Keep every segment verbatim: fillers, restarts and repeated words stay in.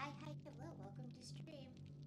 Hi, hi, hello, welcome to stream.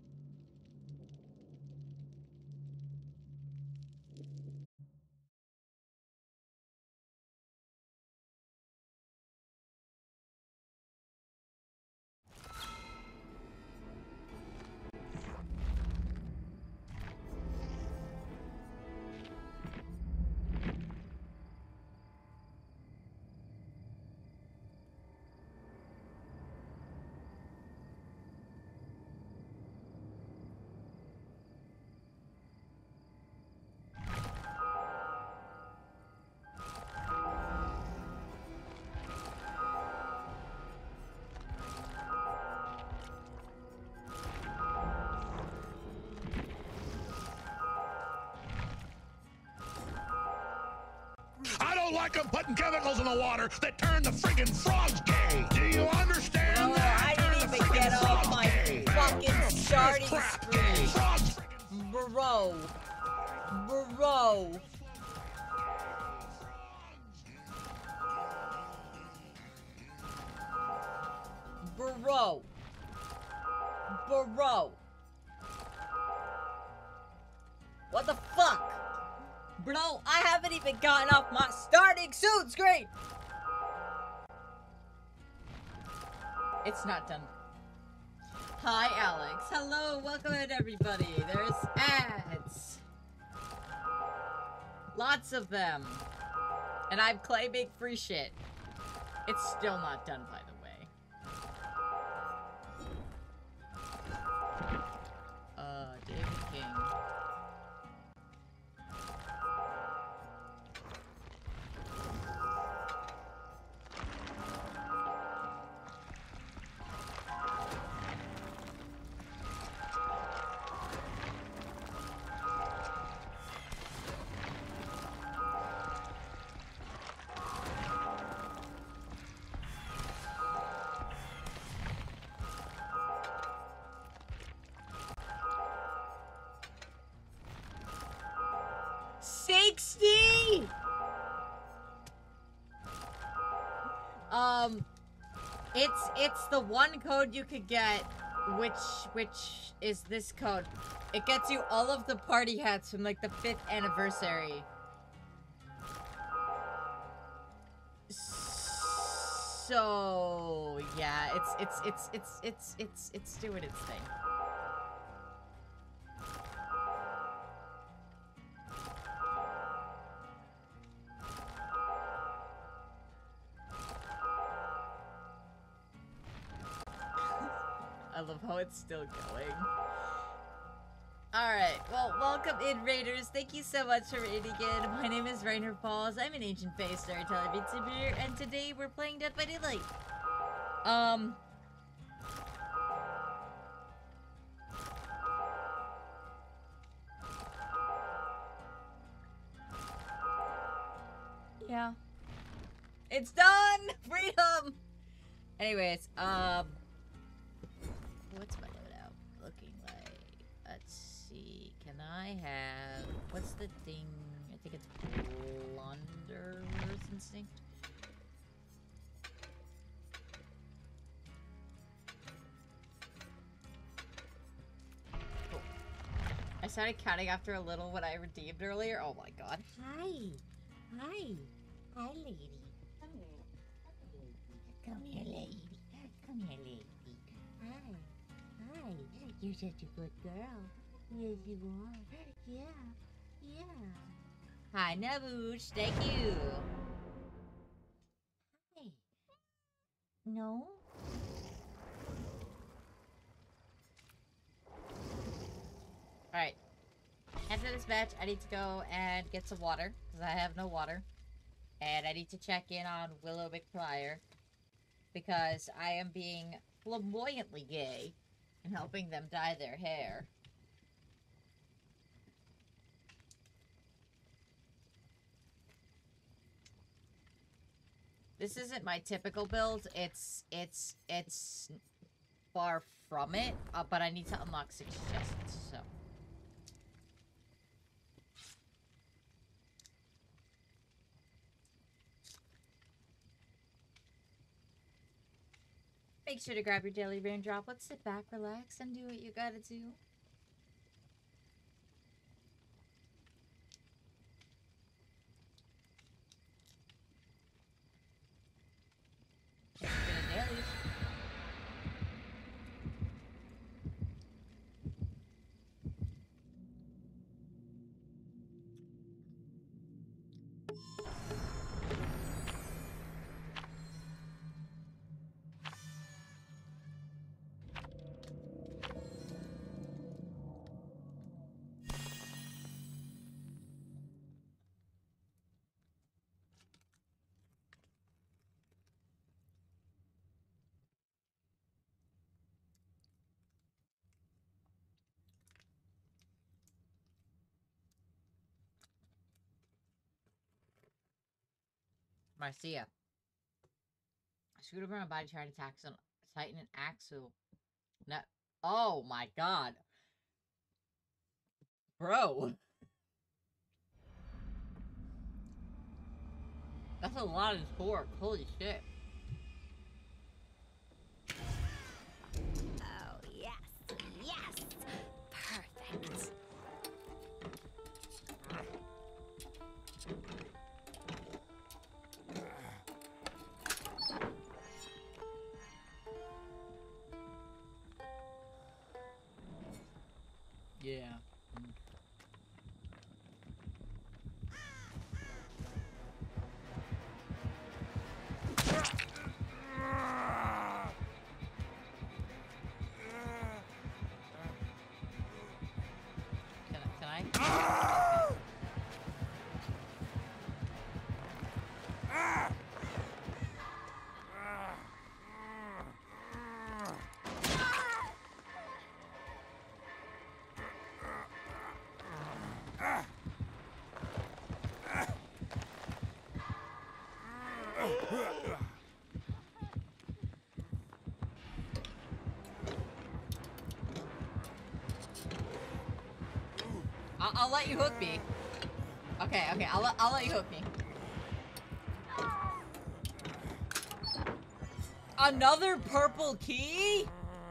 I don't like them putting chemicals in the water that turn the friggin' frogs gay. Do you understand Oh, that? I didn't even get off my gay. fucking starting Crap screen. gay. Frogs friggin' Bro. Bro. Bro. Bro. What the fuck? Bro, I haven't even gotten off my starting soon screen. It's not done. Hi, Alex. Hello, welcome in, everybody. There's ads. Lots of them. And I'm claiming free shit. It's still not done, by the way. Uh, David King. sixty! Um, it's it's the one code you could get, which which is this code. It gets you all of the party hats from like the fifth anniversary. So yeah, it's it's it's it's it's it's it's doing its thing. I love how it's still going. Alright, well, welcome in, Raiders. Thank you so much for raiding in. My name is Rainer Falls. I'm an ancient face storyteller VTuber, and today we're playing Dead by Daylight. Um... Yeah. It's done! Freedom! Anyways, um... what's my loadout looking like? Let's see. Can I have... What's the thing? I think it's Blunderer's Instinct. Cool. I started counting after a little what I redeemed earlier. Oh my god. Hi, hi, hi, lady. Come here, come here, lady. Come here, lady. Hi, hi. You're such a good girl. Yes, you are. Yeah, yeah. Hi, Nabush. Thank you. Hi. No? Alright. After this match, I need to go and get some water, because I have no water. And I need to check in on Willow McPrior, because I am being flamboyantly gay and helping them dye their hair. This isn't my typical build. It's, it's, it's far from it, uh, but I need to unlock six chests, so. Make sure to grab your daily rain droplets, sit back, relax, and do what you gotta do. It's been a dailies. Marcia. Scoot over my body, try to tax on, tighten an axle. No. Oh my god. Bro. That's a lot of torque. Holy shit. Oh, yes. Yes. Perfect. Yeah. Can I? Can I? I'll, I'll let you hook me. Okay, okay, I'll, let- I'll let you hook me. Another purple key?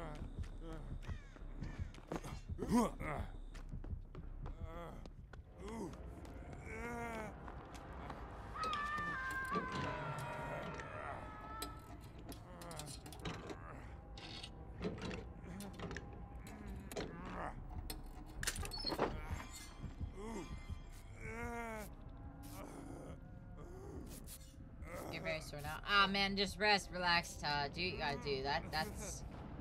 You're very sore now. Ah, man, just rest, relax, uh, do what you gotta do. That, that's...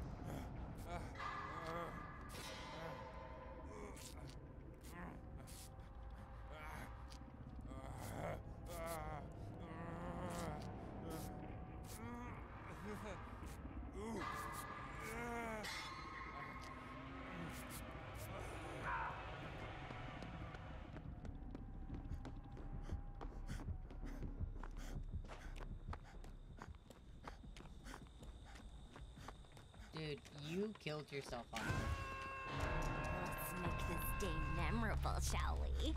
Dude, you killed yourself on it. Let's make this day memorable, shall we?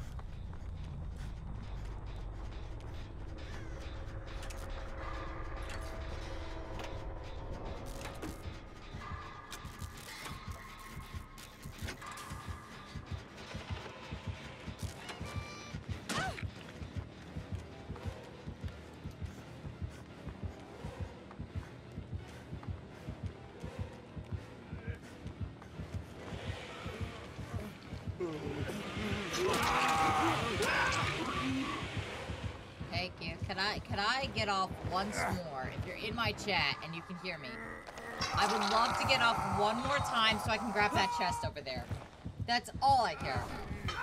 Thank you. Could I, could I get off once more? If you're in my chat and you can hear me, I would love to get off one more time so I can grab that chest over there. That's all I care about.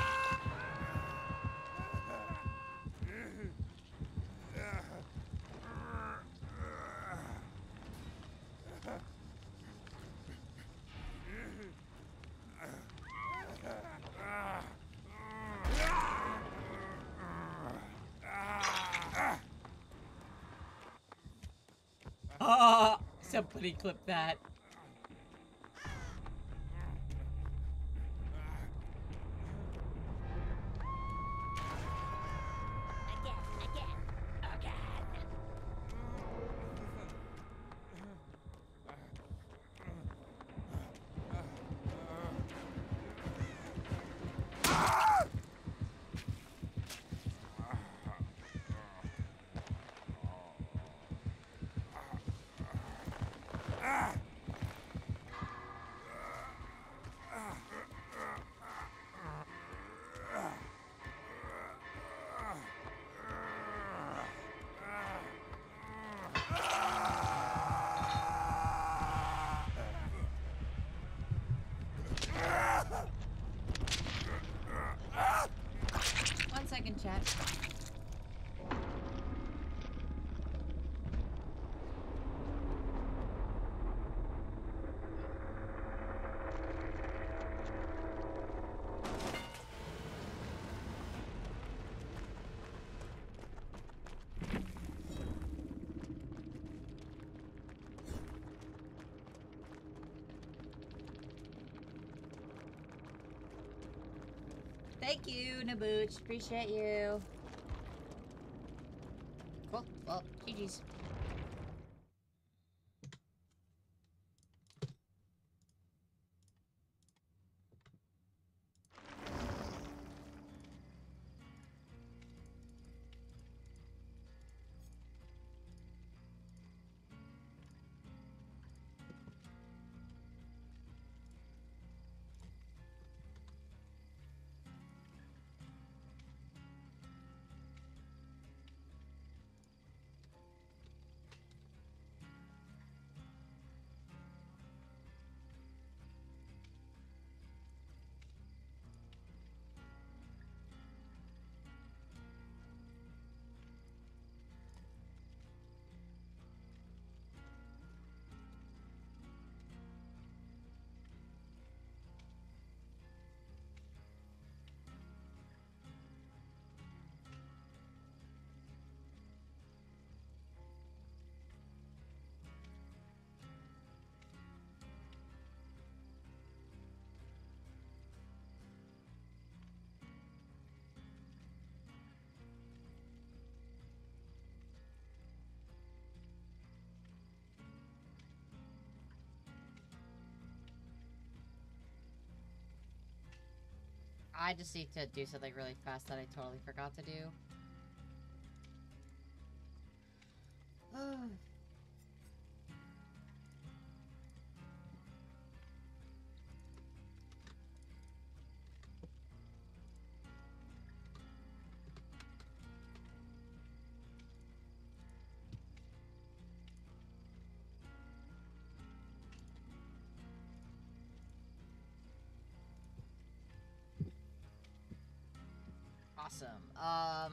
Oh, somebody clip that. Again, again, again. checking chat. Thank you, Nabooch. Appreciate you. Cool. Well, G G's. I just need to do something really fast that I totally forgot to do. Awesome. Um...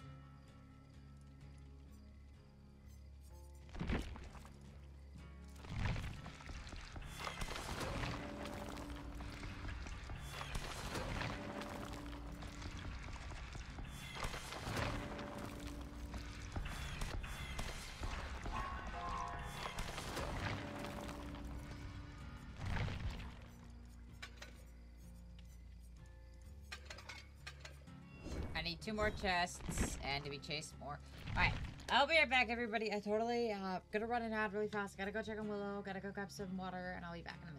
I need two more chests and to be chased more. Alright, I'll be right back, everybody. I totally, uh, gonna run an ad really fast. Gotta go check on Willow, gotta go grab some water, and I'll be back in a minute.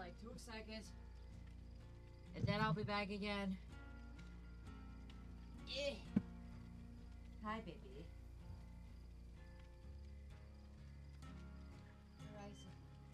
like two seconds. And then I'll be back again. Eh. Hi, baby. Where is it?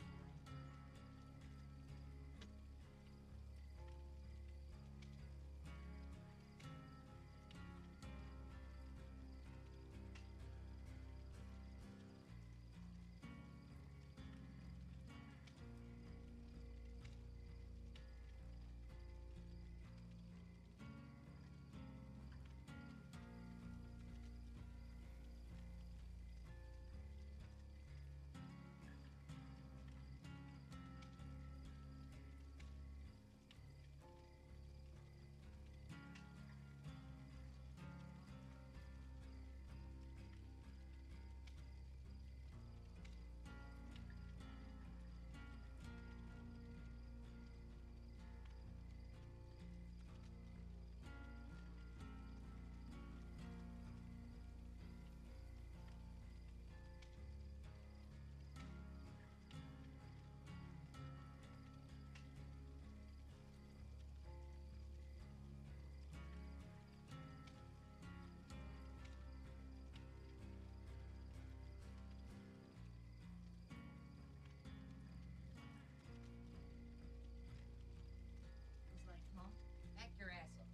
He's like, huh? Back your ass up.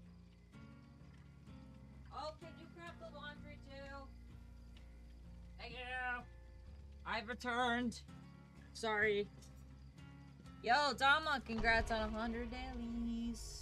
Oh, can you grab the laundry too? Thank you. I've returned. Sorry. Yo, Dama, congrats on a hundred dailies.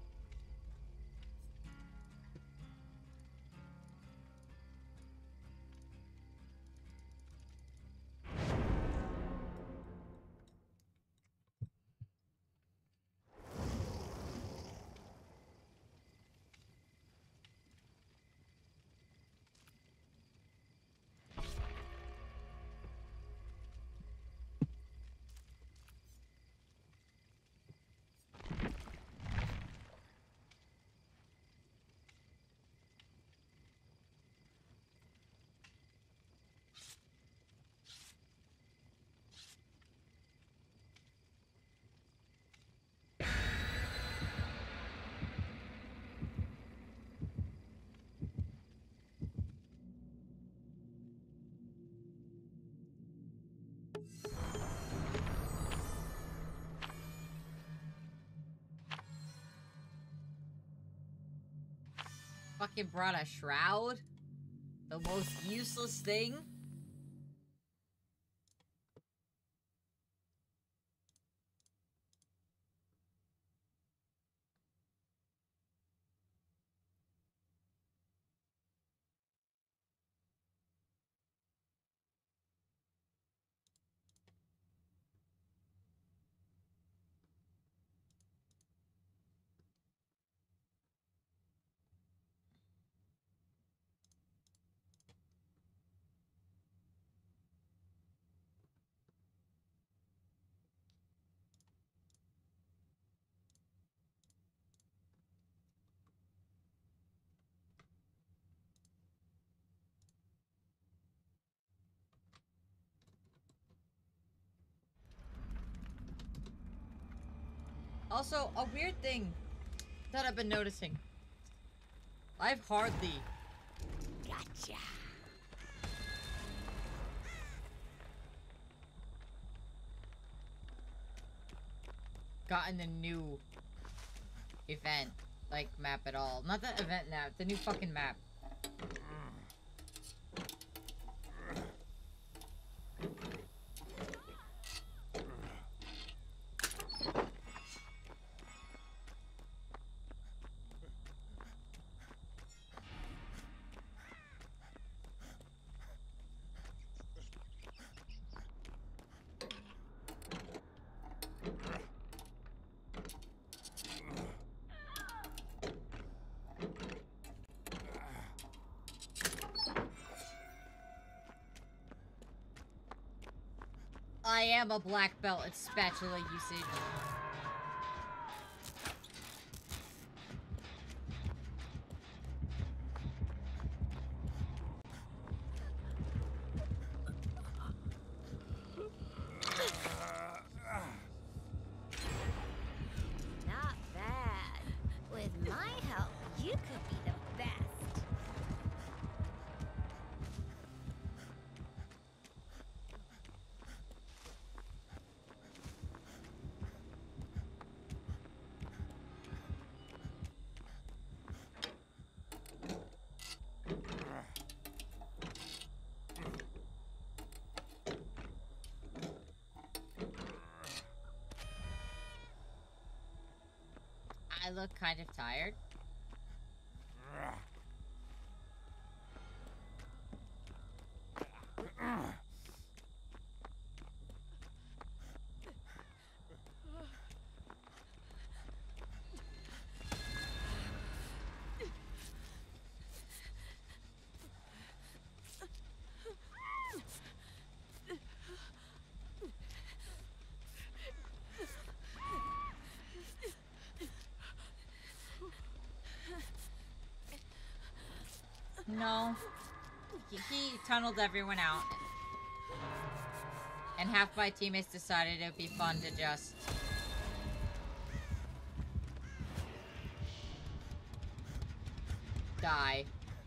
Fucking brought a shroud? The most useless thing? Also, a weird thing that I've been noticing. I've hardly... Gotcha. gotten the new event, like, map at all. Not the event map, the new fucking map. I am a black belt at spatula usage. look kind of tired? No. He, he tunneled everyone out. And half my teammates decided it would be fun to just... die.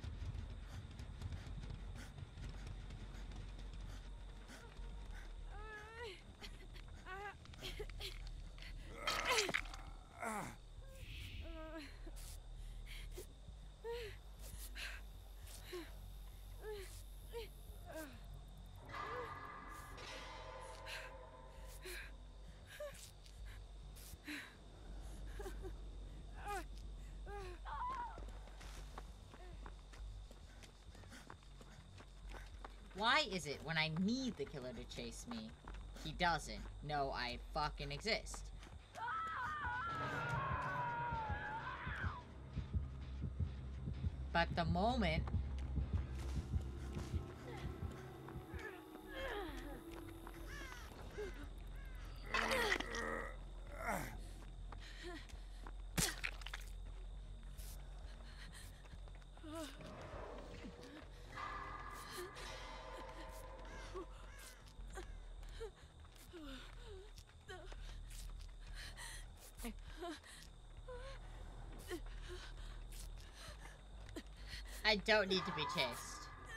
Why is it when I need the killer to chase me, he doesn't know I fucking exist? But the moment... I don't need to be chased.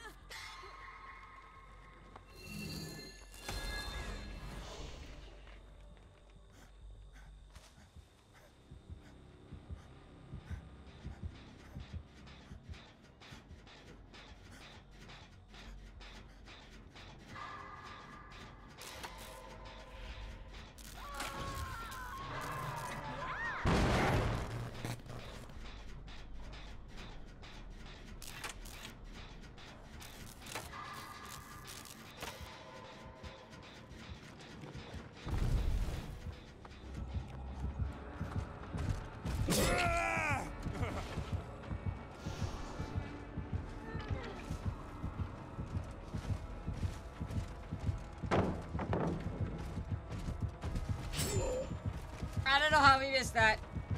I don't know how we missed that.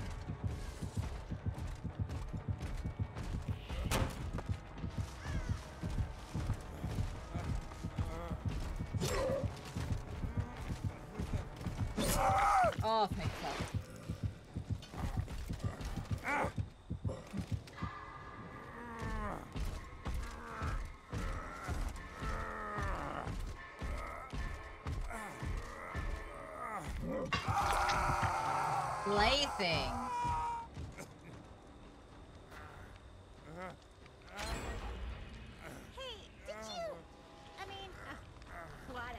Oh, thank God. Plaything. Hey, did you? I mean, uh, whatevs.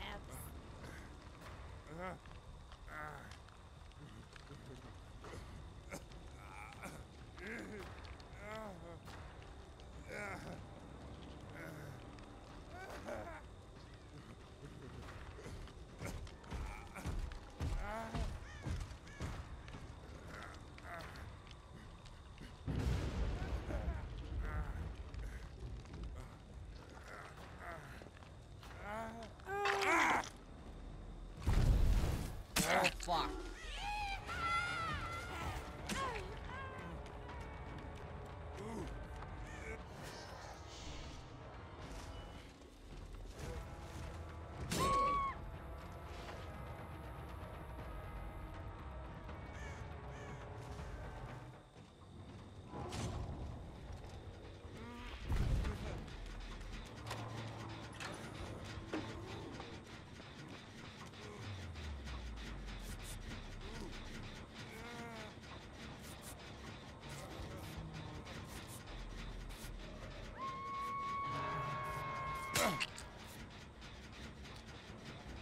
Oh, fuck.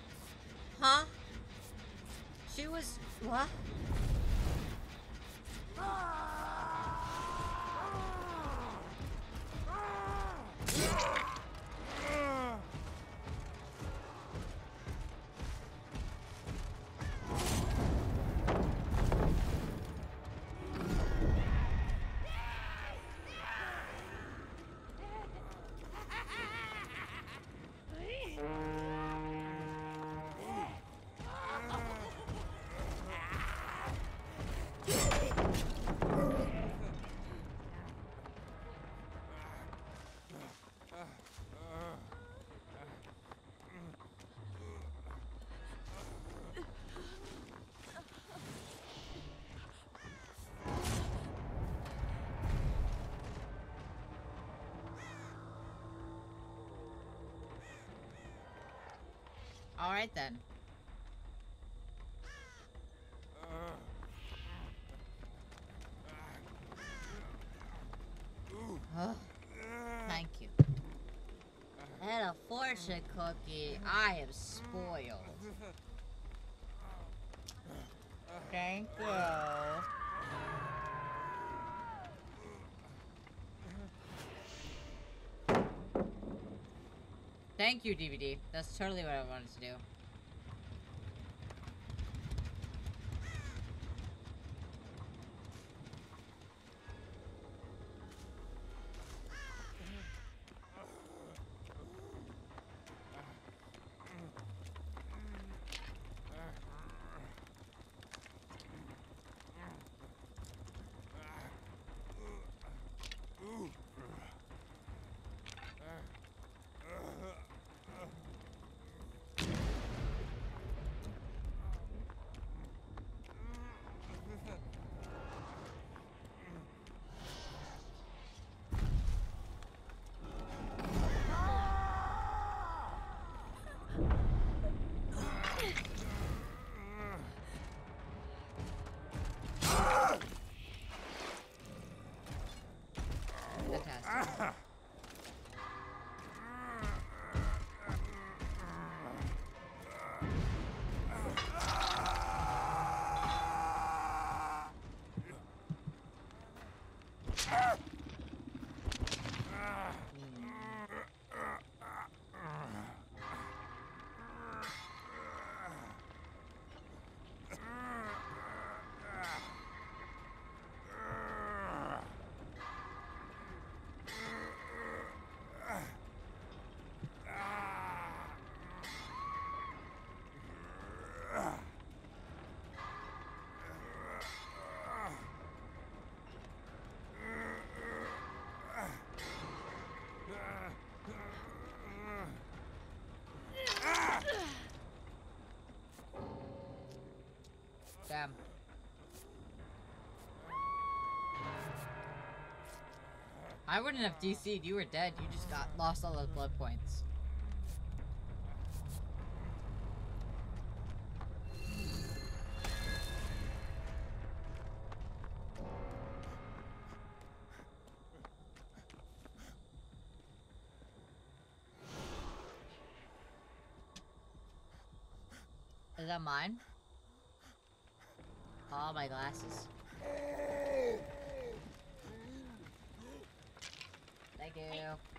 Huh? She was... what? All right then. Oh, thank you. And a fortune cookie. I am spoiled. Thank you. Thank you, D V D. That's totally what I wanted to do. Fantastic. Damn. I wouldn't have D C'd. You were dead. You just got lost all those blood points. Is that mine? Oh, my glasses. Thank you.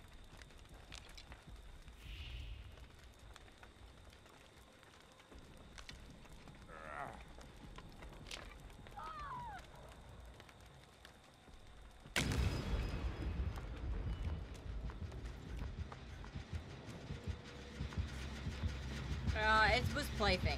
Uh, it was plaything.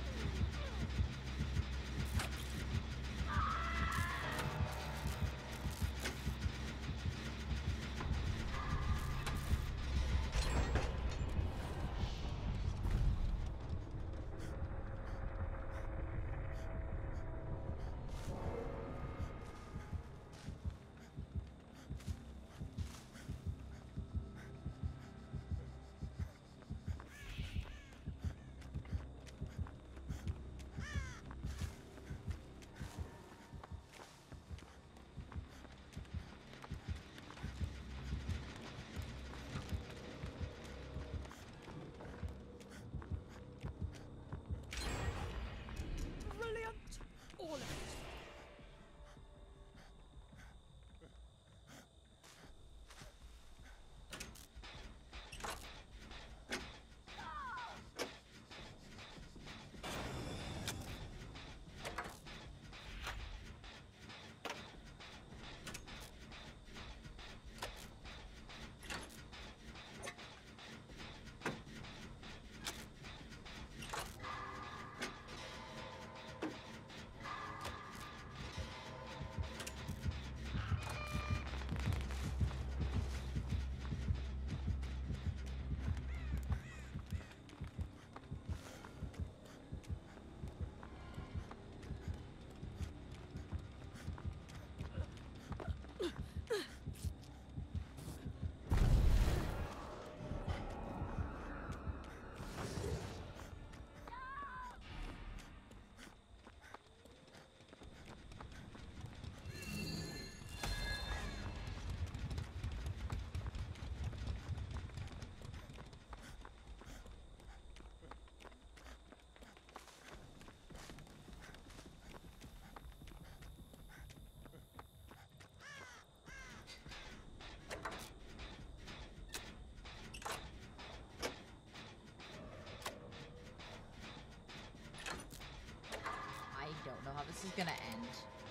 is gonna end.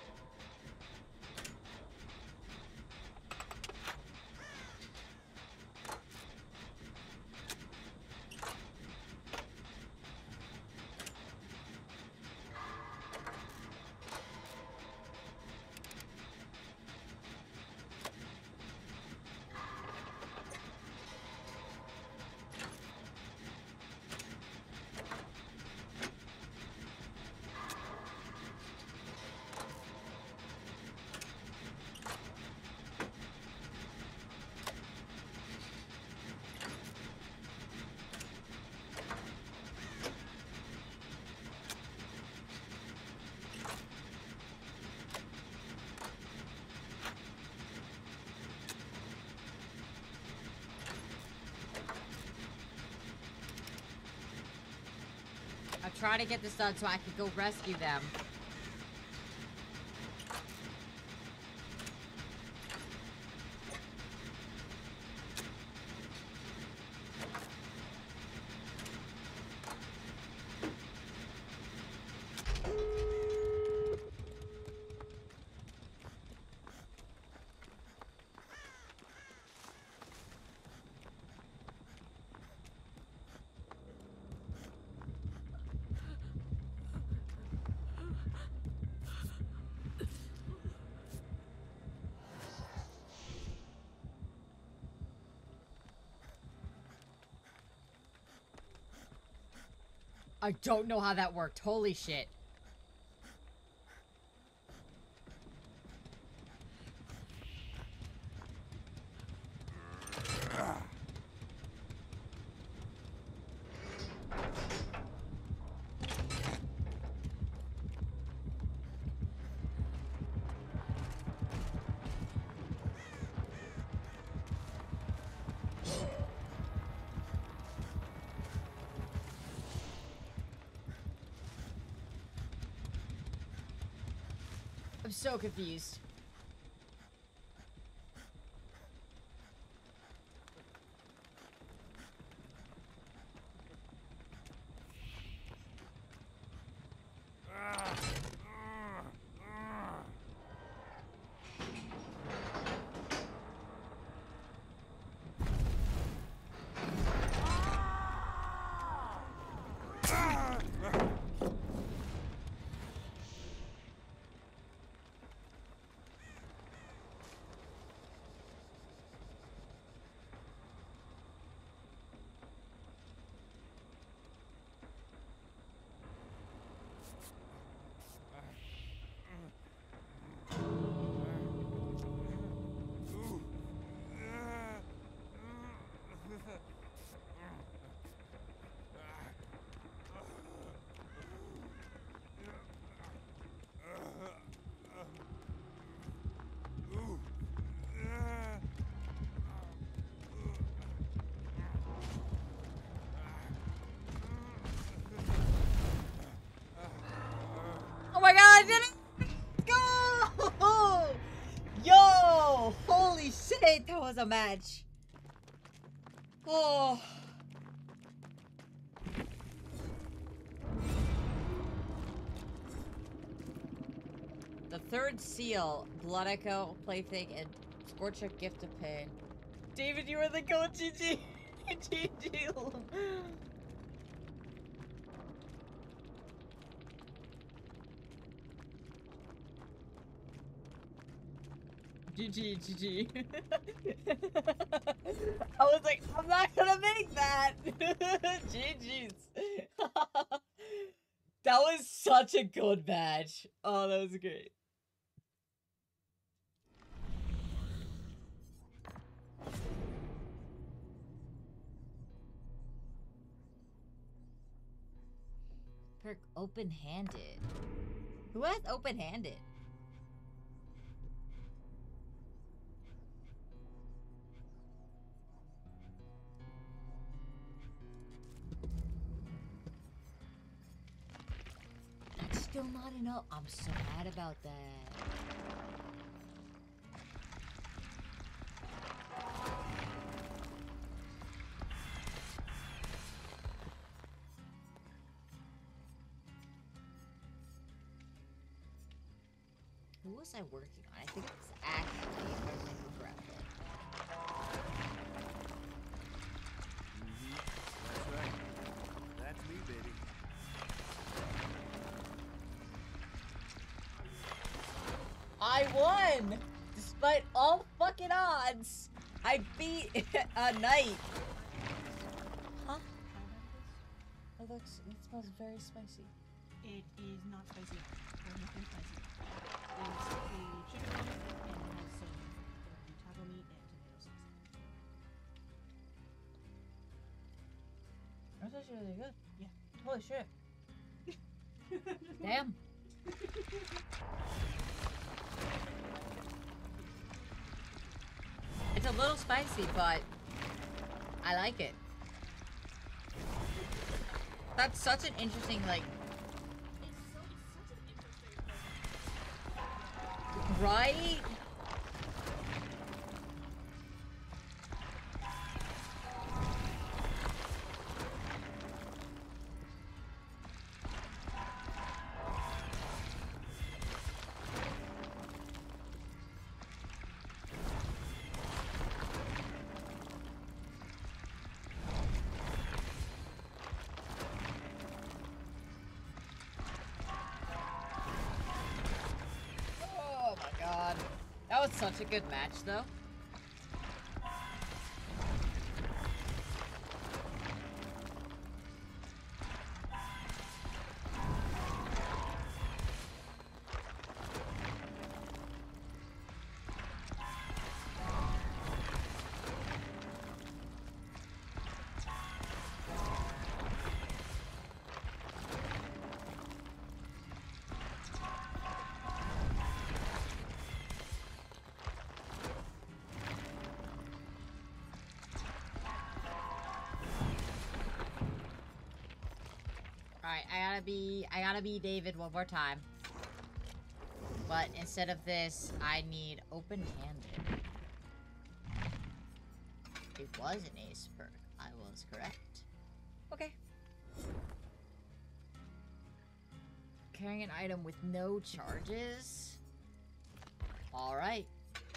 I'm trying to get this done so I can go rescue them. I don't know how that worked. Holy shit. I'm so confused. Oh my god, I did it! Go! Yo! Holy shit, that was a match. Oh. The third seal, Blood Echo, Plaything, and Scorcher Gift of Pain. David, you are the goat, G G! G G! G G, G G. I was like, I'm not gonna make that! G G's. That was such a good match. Oh, that was great. Perk open-handed. Who has open-handed? That's still not enough. I'm so mad about that. was I working on? I think it was actually, if I remember correctly. Mm-hmm. That's right. That's me, baby. I won! Despite all fucking odds! I beat a knight! Huh? It looks, it smells very spicy. It is not spicy. There's nothing spicy. It's a chicken breast and it has some um, taco meat and tomato sauce. That's actually really good. Yeah. Holy shit. Damn. It's a little spicy, but I like it. That's such an interesting, like... It's so, it's such an interesting Right? Oh my god. That was such a good match, though. Alright, I gotta be, I gotta be David one more time. But instead of this, I need open-handed. It was an ace perk. I was correct. Okay. Carrying an item with no charges? Alright.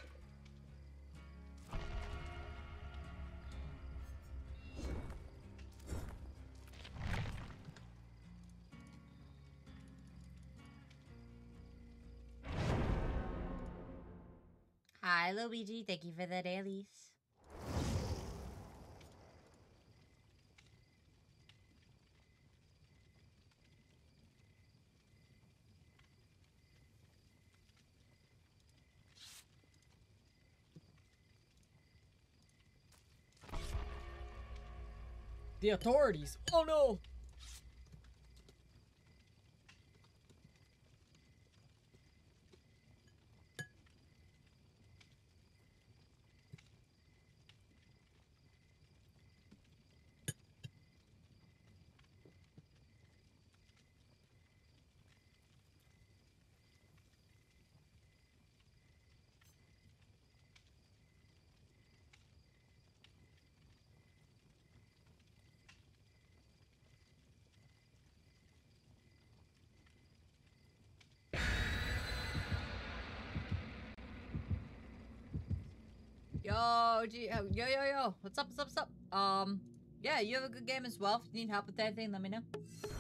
Hi, Luigi. Thank you for the dailies. The authorities. Oh no. Yo, G yo, yo, yo. What's up, what's up, what's up? Um, yeah, you have a good game as well. If you need help with anything, let me know.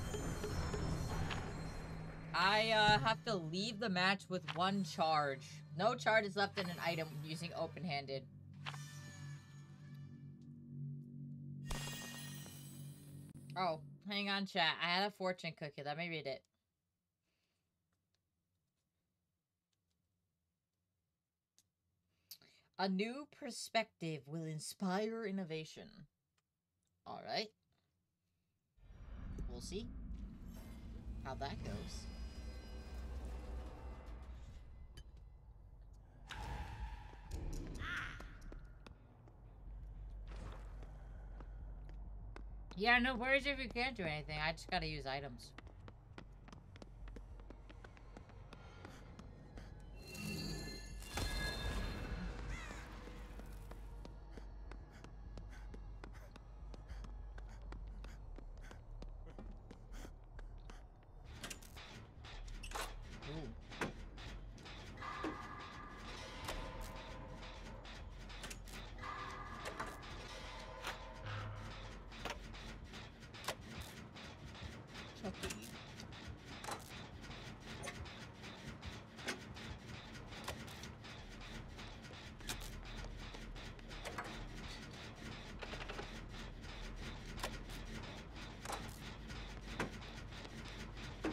I, uh, have to leave the match with one charge. No charge is left in an item using open-handed. Oh, hang on, chat. I had a fortune cookie. Let me read it. A new perspective will inspire innovation. Alright. We'll see how that goes. Yeah, no worries if you can't do anything. I just gotta use items. Ooh.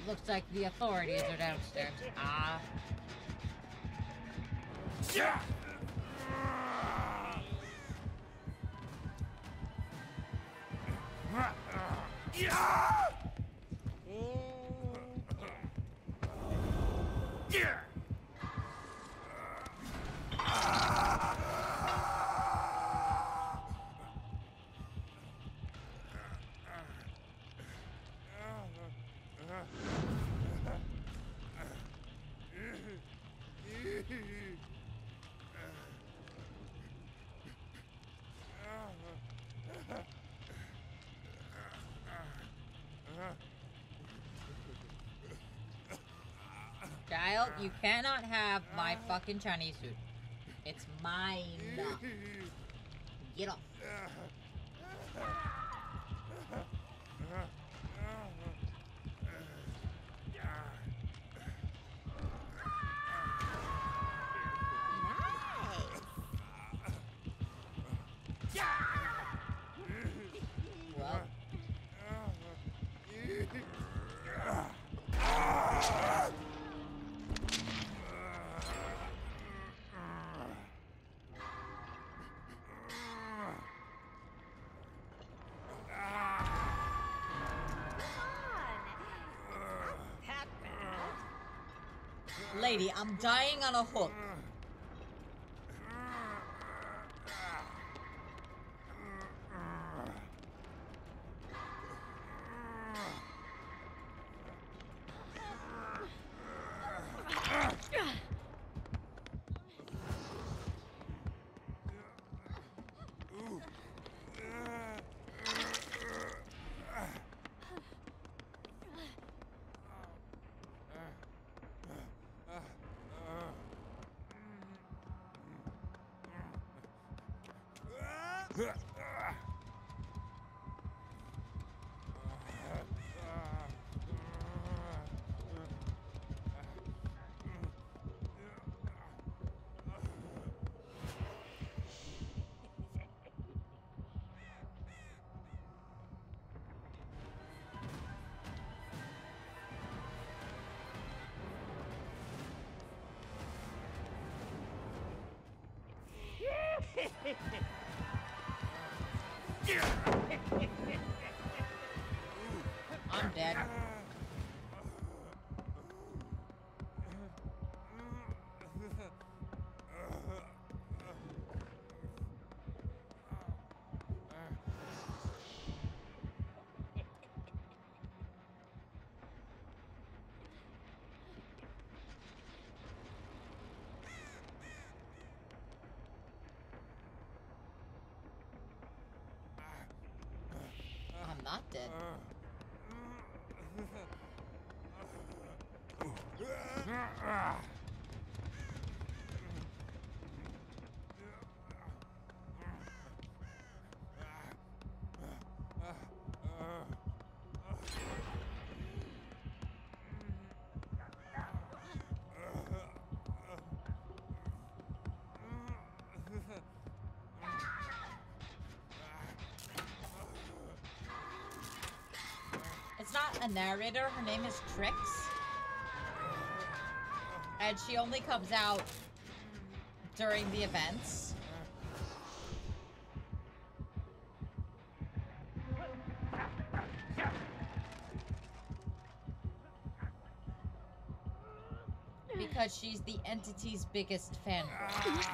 looks like the authorities are downstairs. Ah. Yeah. Yeah. Yeah. Child, you cannot have my fucking Chinese food. It's mine. Get off. Well, lady, I'm dying on a hook. I'm dead. I'm not dead. It's not a narrator, her name is Trix. And she only comes out during the events. Because she's the entity's biggest fanboy.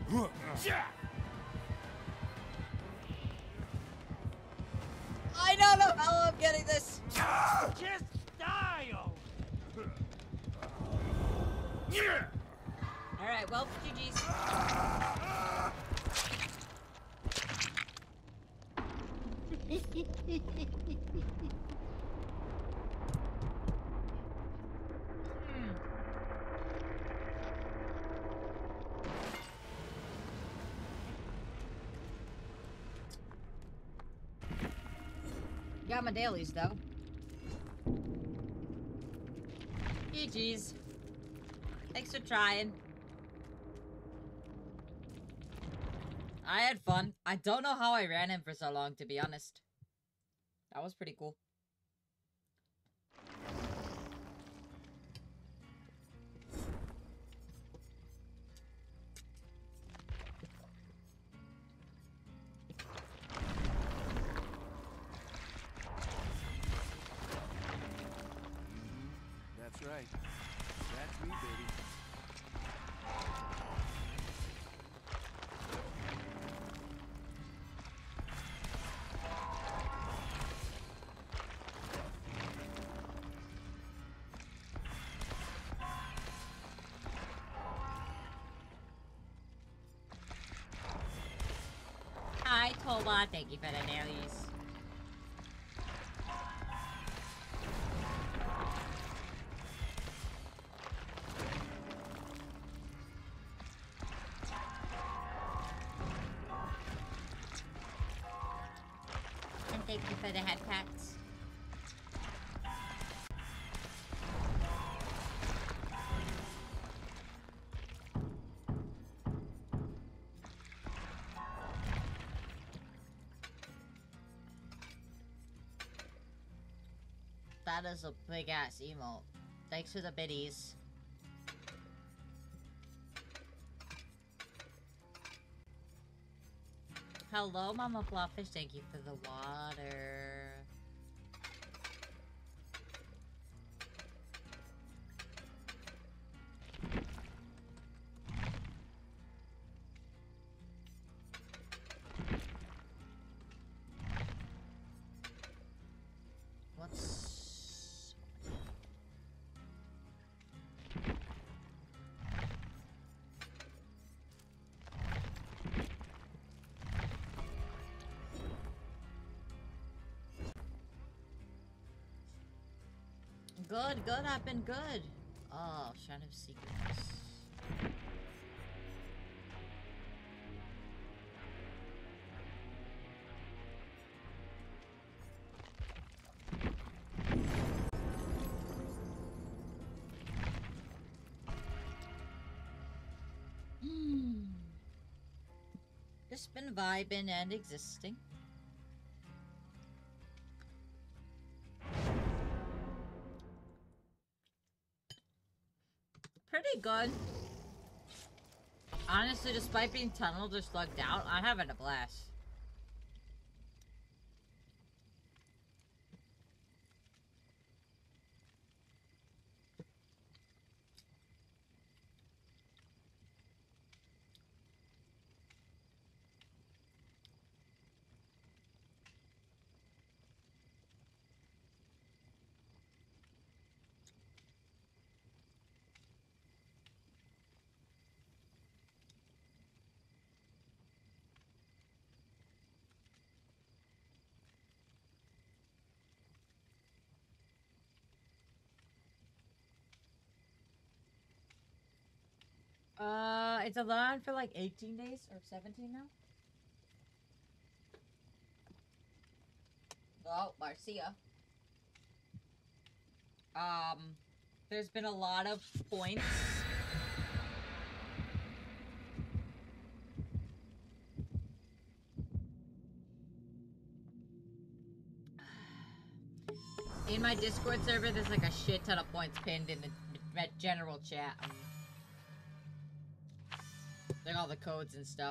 I don't know how I'm getting this. Just die, oh. All right, well, G G's. Got my dailies though. G G's. Thanks for trying. I had fun. I don't know how I ran him for so long, to be honest. That was pretty cool. That's right. That's me, baby. Hi, Toba. Thank you for the dailies. And thank you for the head pats. That is a big ass emote. Thanks for the biddies. Hello, Mama Flopfish. Thank you for the water. What's... Good, good, I've been good. Oh, Shrine of Secrets. Hmm. Just been vibing and existing. Pretty good. Honestly, despite being tunneled or slugged out, I'm having a blast. Uh, it's allowed for like eighteen days or seventeen now. Oh, Marcia. Um, there's been a lot of points. In my Discord server, there's like a shit ton of points pinned in the general chat. Um, like all the codes and stuff.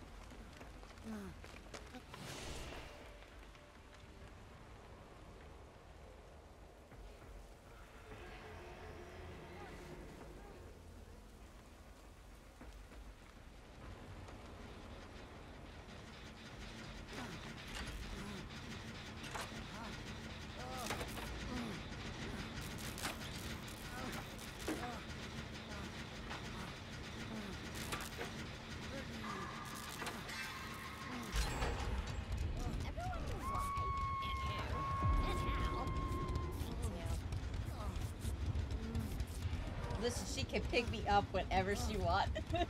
Listen, she can pick me up whenever she wants.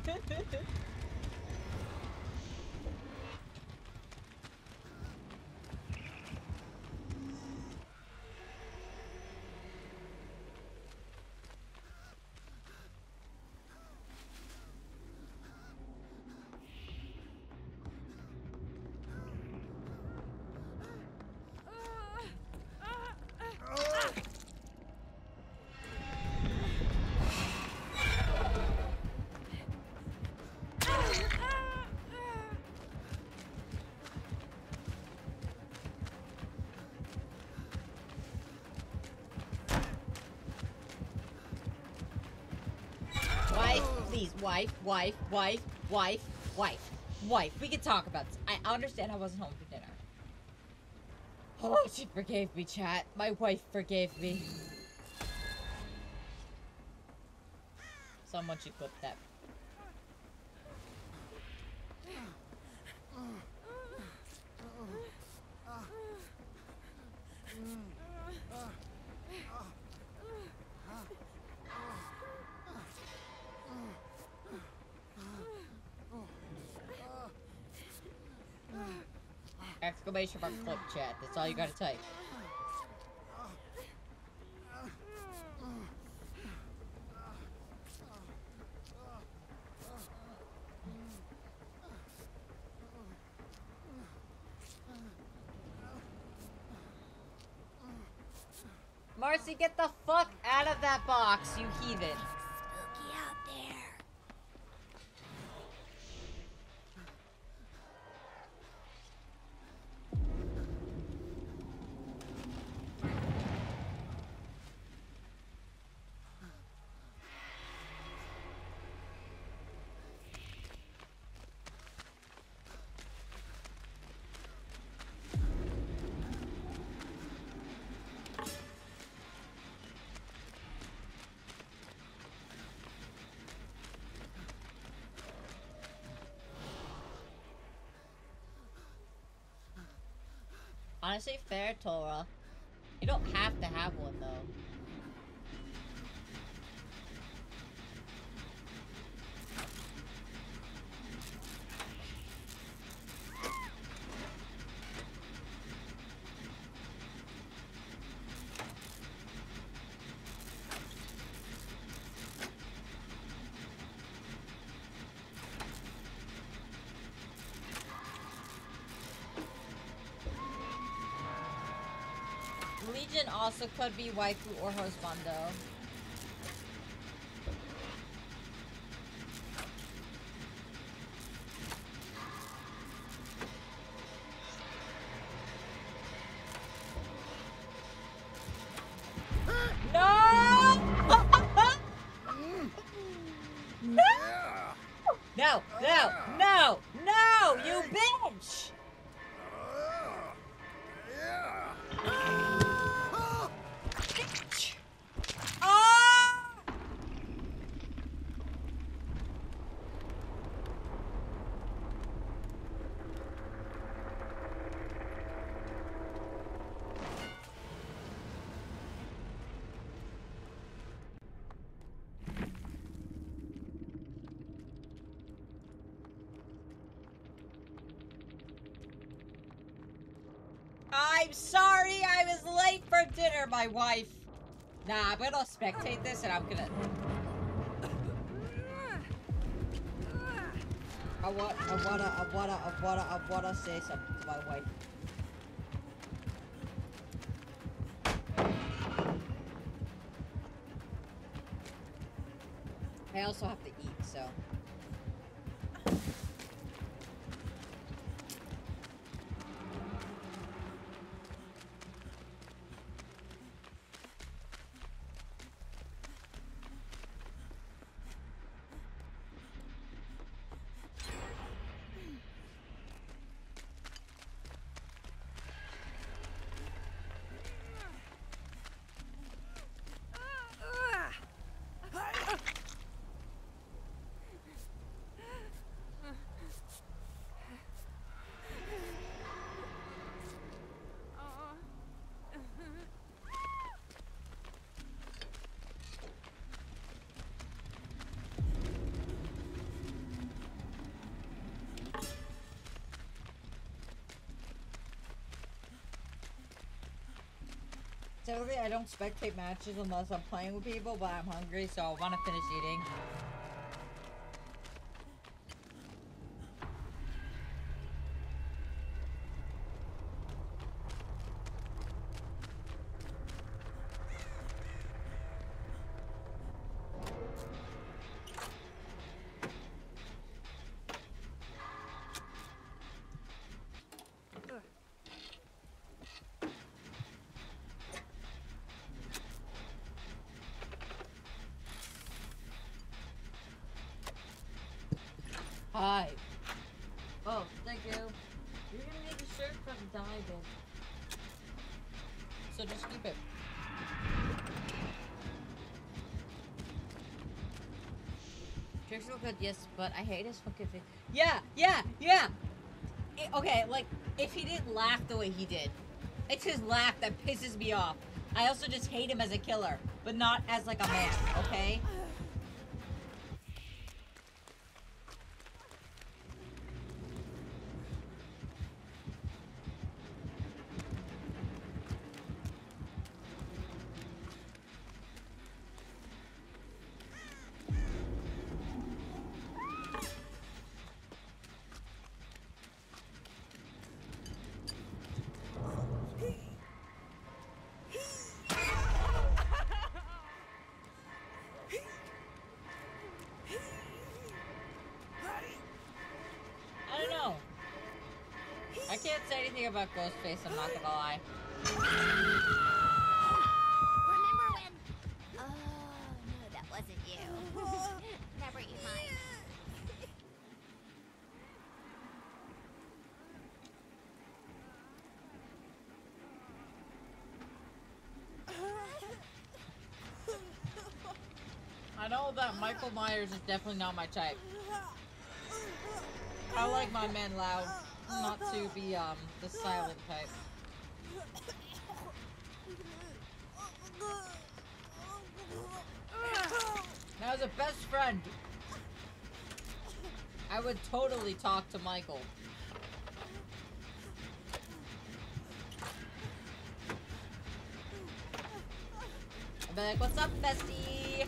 Wife, please, wife, wife, wife, wife, wife, wife. We can talk about this. I understand I wasn't home for dinner. Oh, she forgave me, chat. My wife forgave me. Someone should clip that. Exclamation mark clip, chat. That's all you gotta type. Marcy, get the fuck out of that box, you heathen. Spooky out there. Honestly, fair, Tora. You don't have to have one, though. Legion also could be waifu or husbando. No! No! No! No! No! You bitch! I'm sorry I was late for dinner, my wife. Nah, I'm gonna spectate this and I'm gonna... I want, I wanna, I wanna, I wanna, I wanna say something to my wife. I also have to eat, so... Typically, I don't spectate matches unless I'm playing with people, but I'm hungry, so I want to finish eating. Hi. Oh, thank you. You're gonna make a shirt from Diamond. So just keep it. Tricks real good, yes, but I hate his fucking thing. Yeah, yeah, yeah! It, okay, like, if he didn't laugh the way he did. It's his laugh that pisses me off. I also just hate him as a killer, but not as, like, a man, okay? I can't say anything about Ghostface, I'm not gonna lie. Remember when... Oh, no, that wasn't you. Never you mind. I know that Michael Myers is definitely not my type. I like my men loud, not to be, um, the silent type. Now, as a best friend, I would totally talk to Michael. I'd be like, what's up, bestie?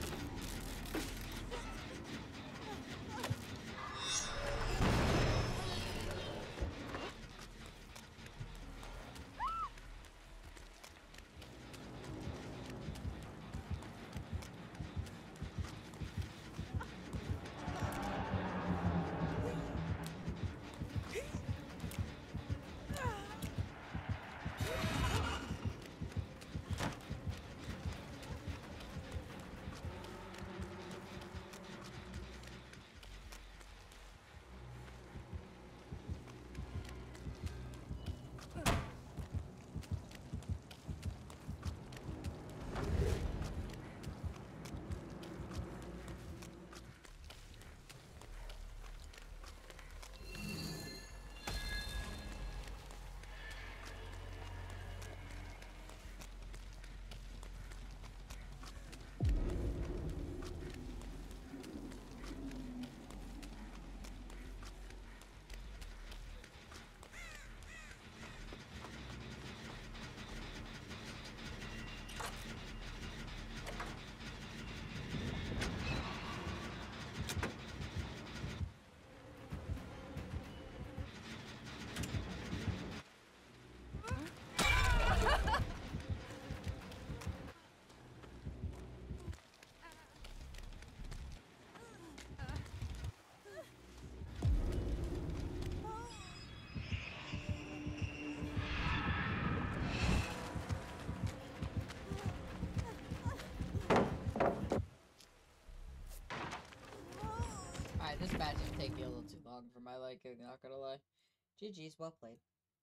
This match is taking a little too long for my liking, not gonna lie. G G's, well played.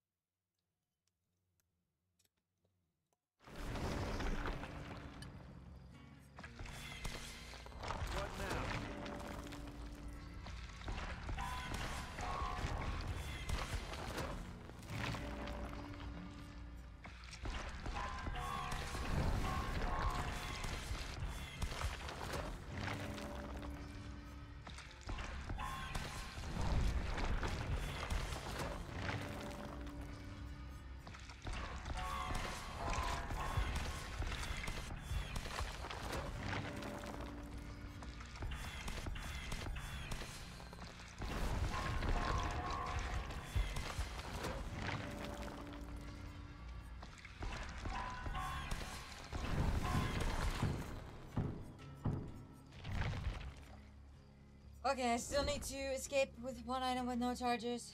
What now? Okay, I still need to escape with one item with no charges.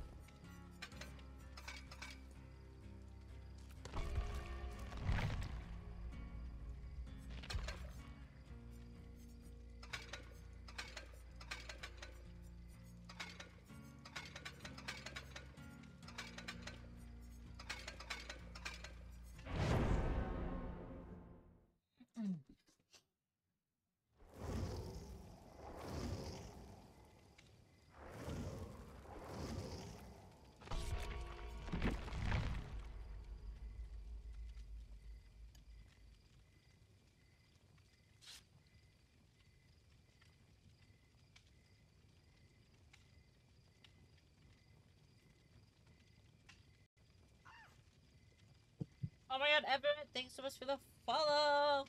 Oh my god, Everett, thanks so much for the follow!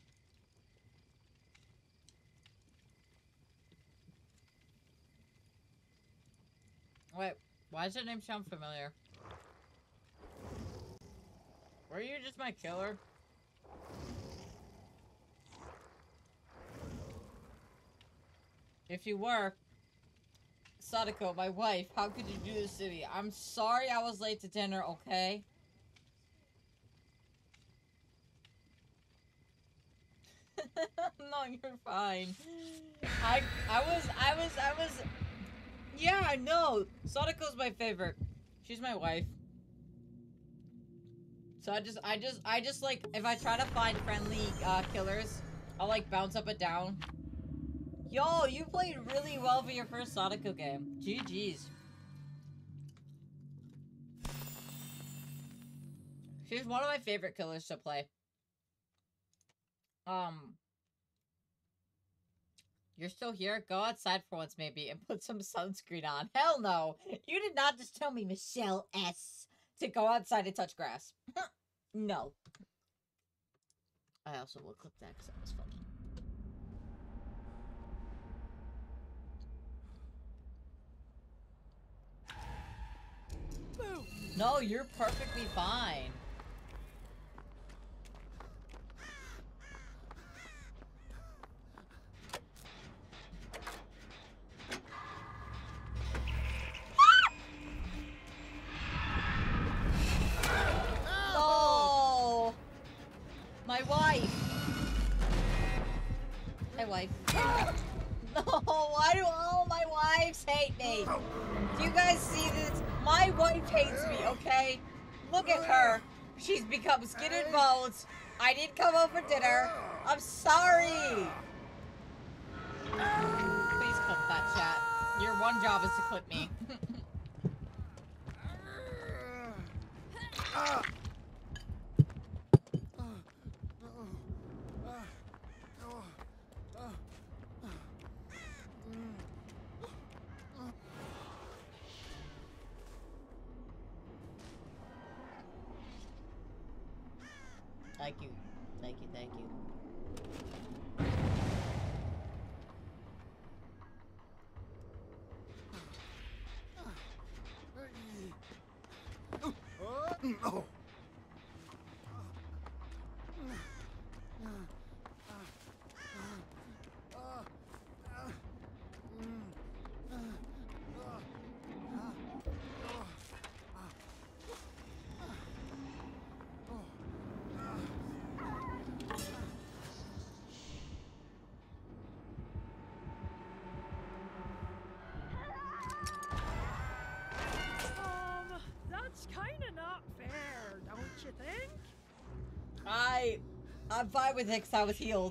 Wait, why does your name sound familiar? Were you just my killer? If you were, Sadako, my wife, how could you do this to me? I'm sorry I was late to dinner, okay? No, you're fine. I I was I was I was Yeah, I know. Sadako's my favorite. She's my wife. So I just I just I just like if I try to find friendly uh killers, I'll like bounce up and down. Yo, you played really well for your first Sadako game. G G's. She's one of my favorite killers to play. Um, you're still here? Go outside for once, maybe, and put some sunscreen on. Hell no! You did not just tell me, Michelle S., to go outside and touch grass. No. I also will clip that because that was funny. Move. No, you're perfectly fine. No! My wife! My wife. No, why do all my wives hate me? Do you guys see this? My wife hates me, okay? Look at her. She's become skin and bones. I didn't come home for dinner. I'm sorry. Please clip that, chat. Your one job is to clip me. Thank you. Thank you, thank you. Oh. I... I'm fine with it 'cause I was healed.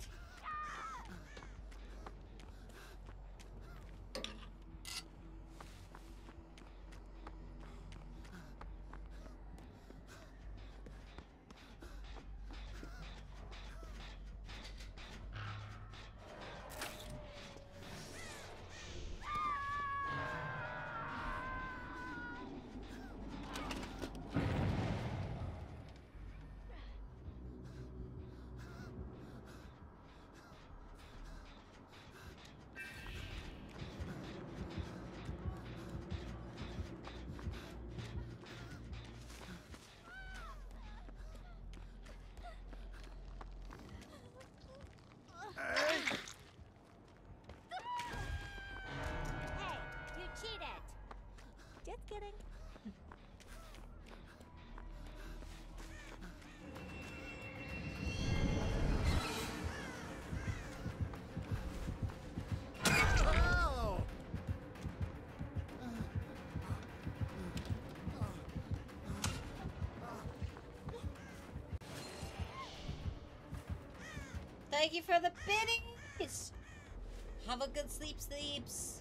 Thank you for the biddies. Have a good sleep, sleeps.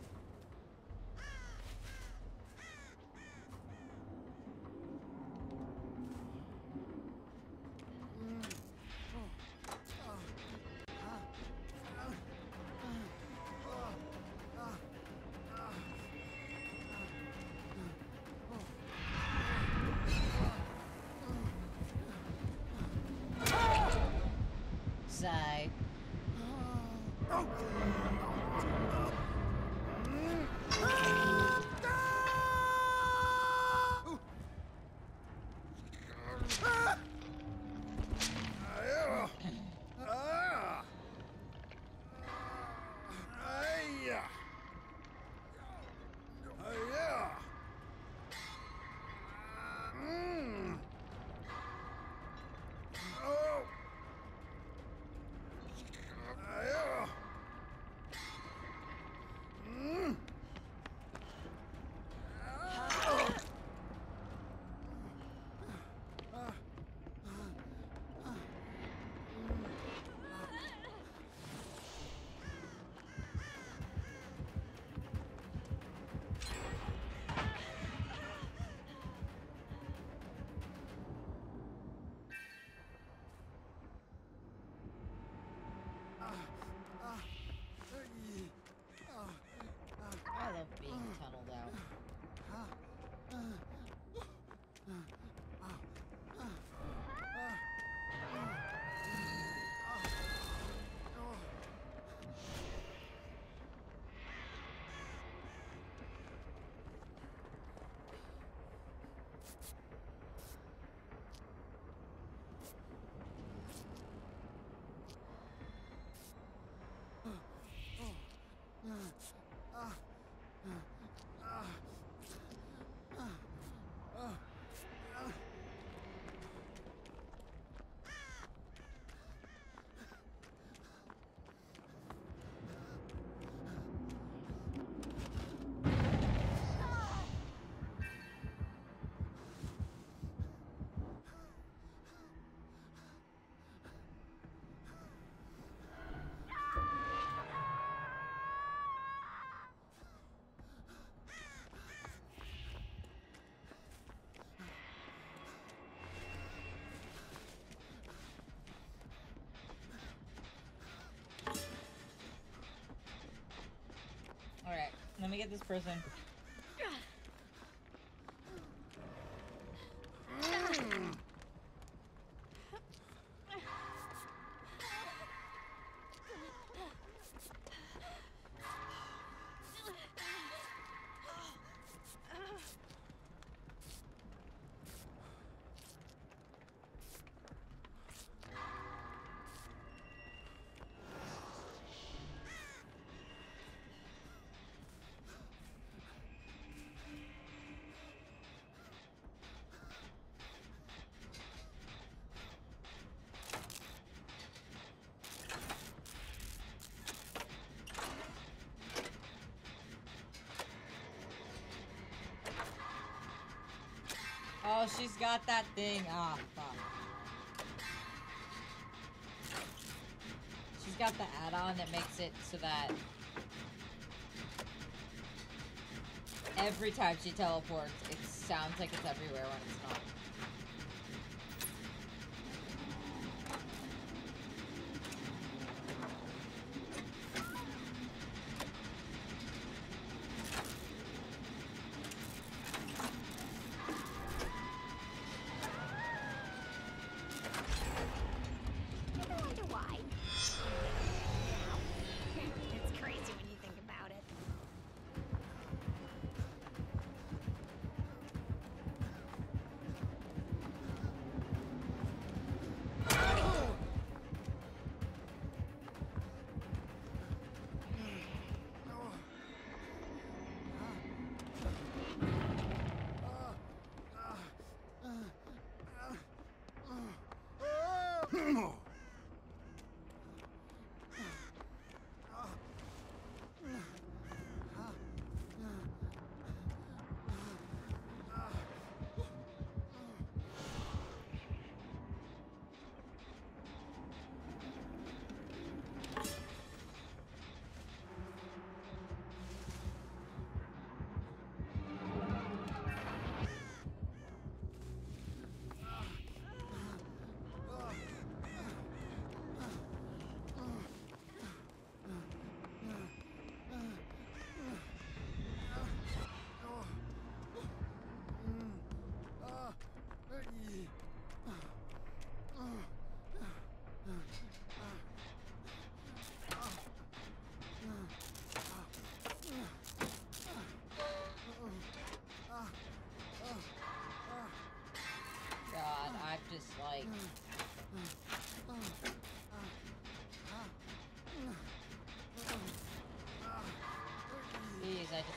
Sigh. I love being tunneled out. Alright, let me get this person. Oh, she's got that thing. Ah, fuck. She's got the add-on that makes it so that every time she teleports, it sounds like it's everywhere when it's not.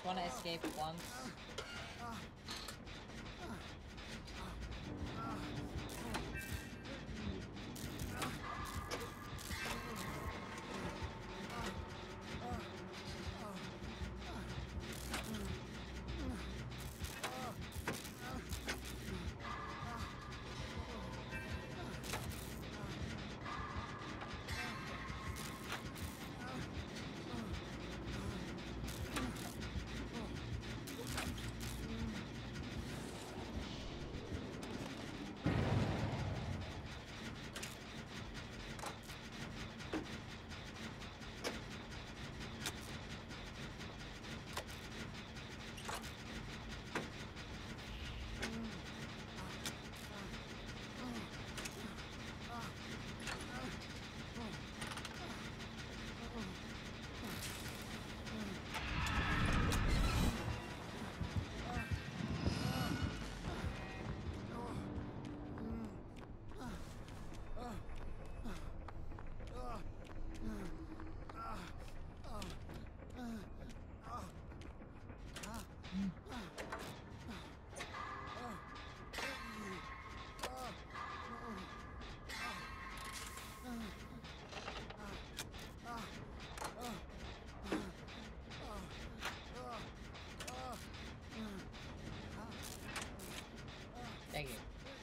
want to escape once. Thank you.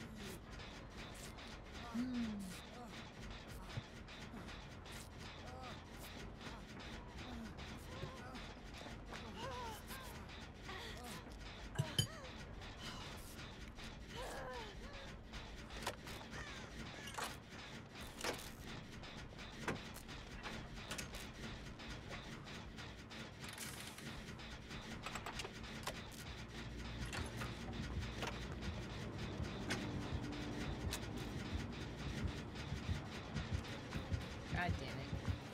God damn it.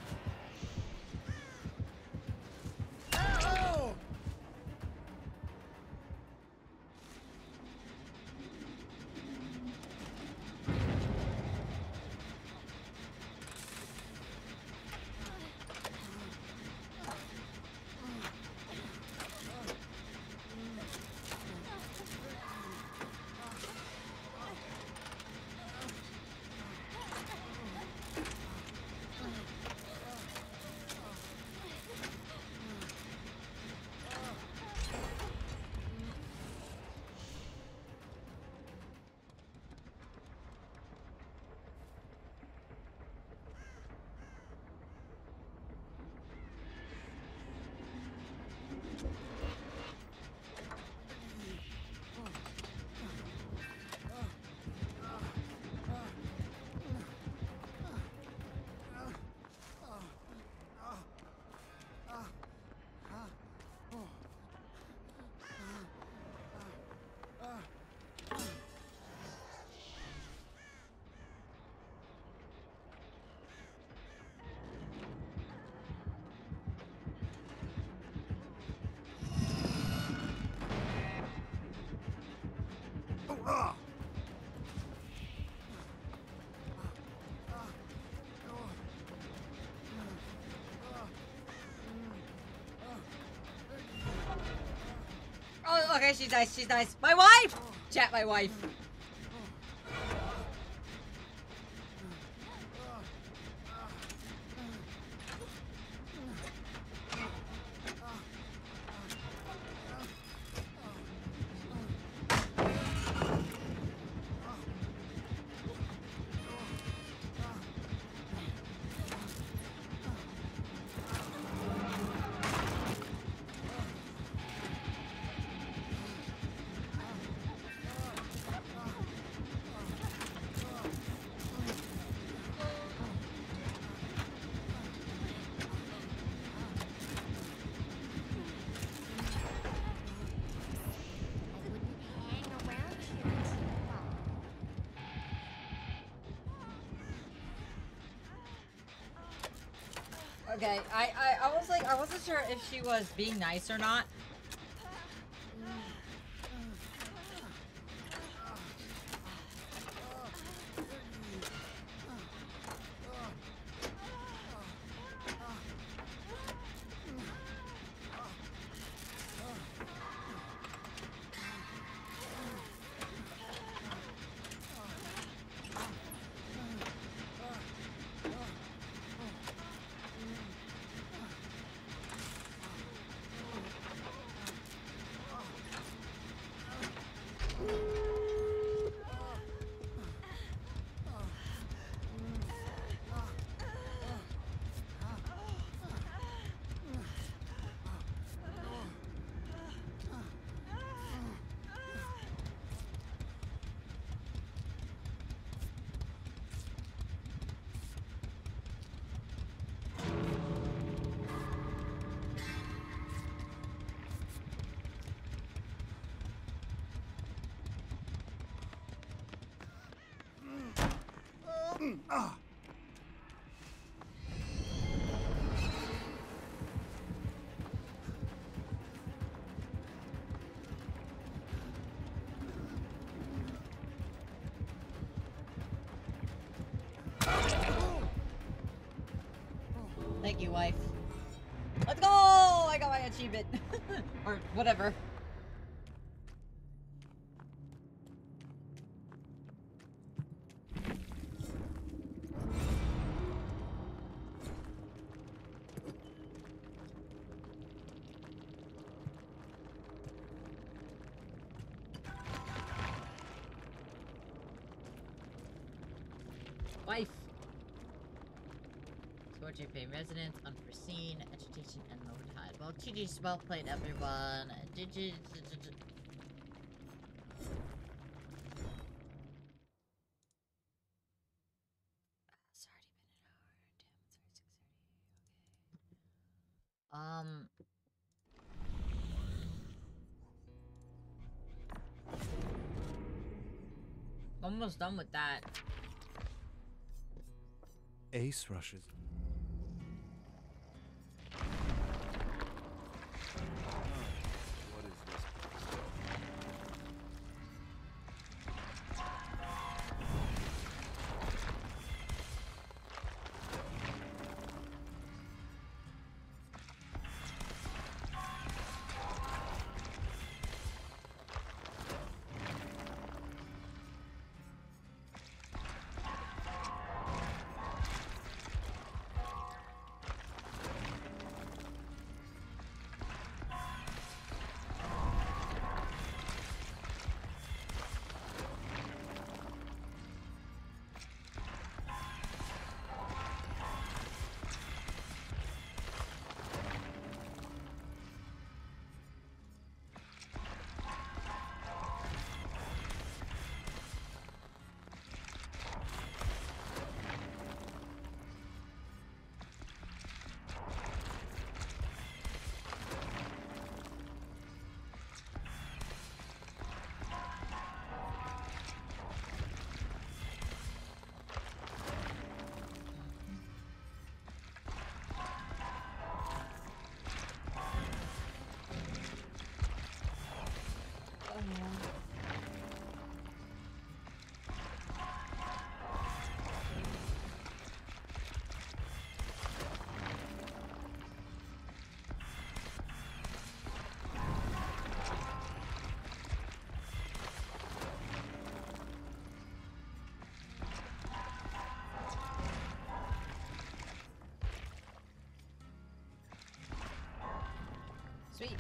Oh, okay, she's nice, she's nice. My wife! Chat, my wife. Okay, I, I, I was like, I wasn't sure if she was being nice or not. Thank you, wife. Let's go! I got my achievement. Or whatever. Wife. Score J P residence, unforeseen, agitation, and low tide. Well, G G's well played, everyone. Digi. It's already been an hour. Damn, it's already six thirty. Okay. Um. Almost done with that. Ace rushes. What is this? Sweet.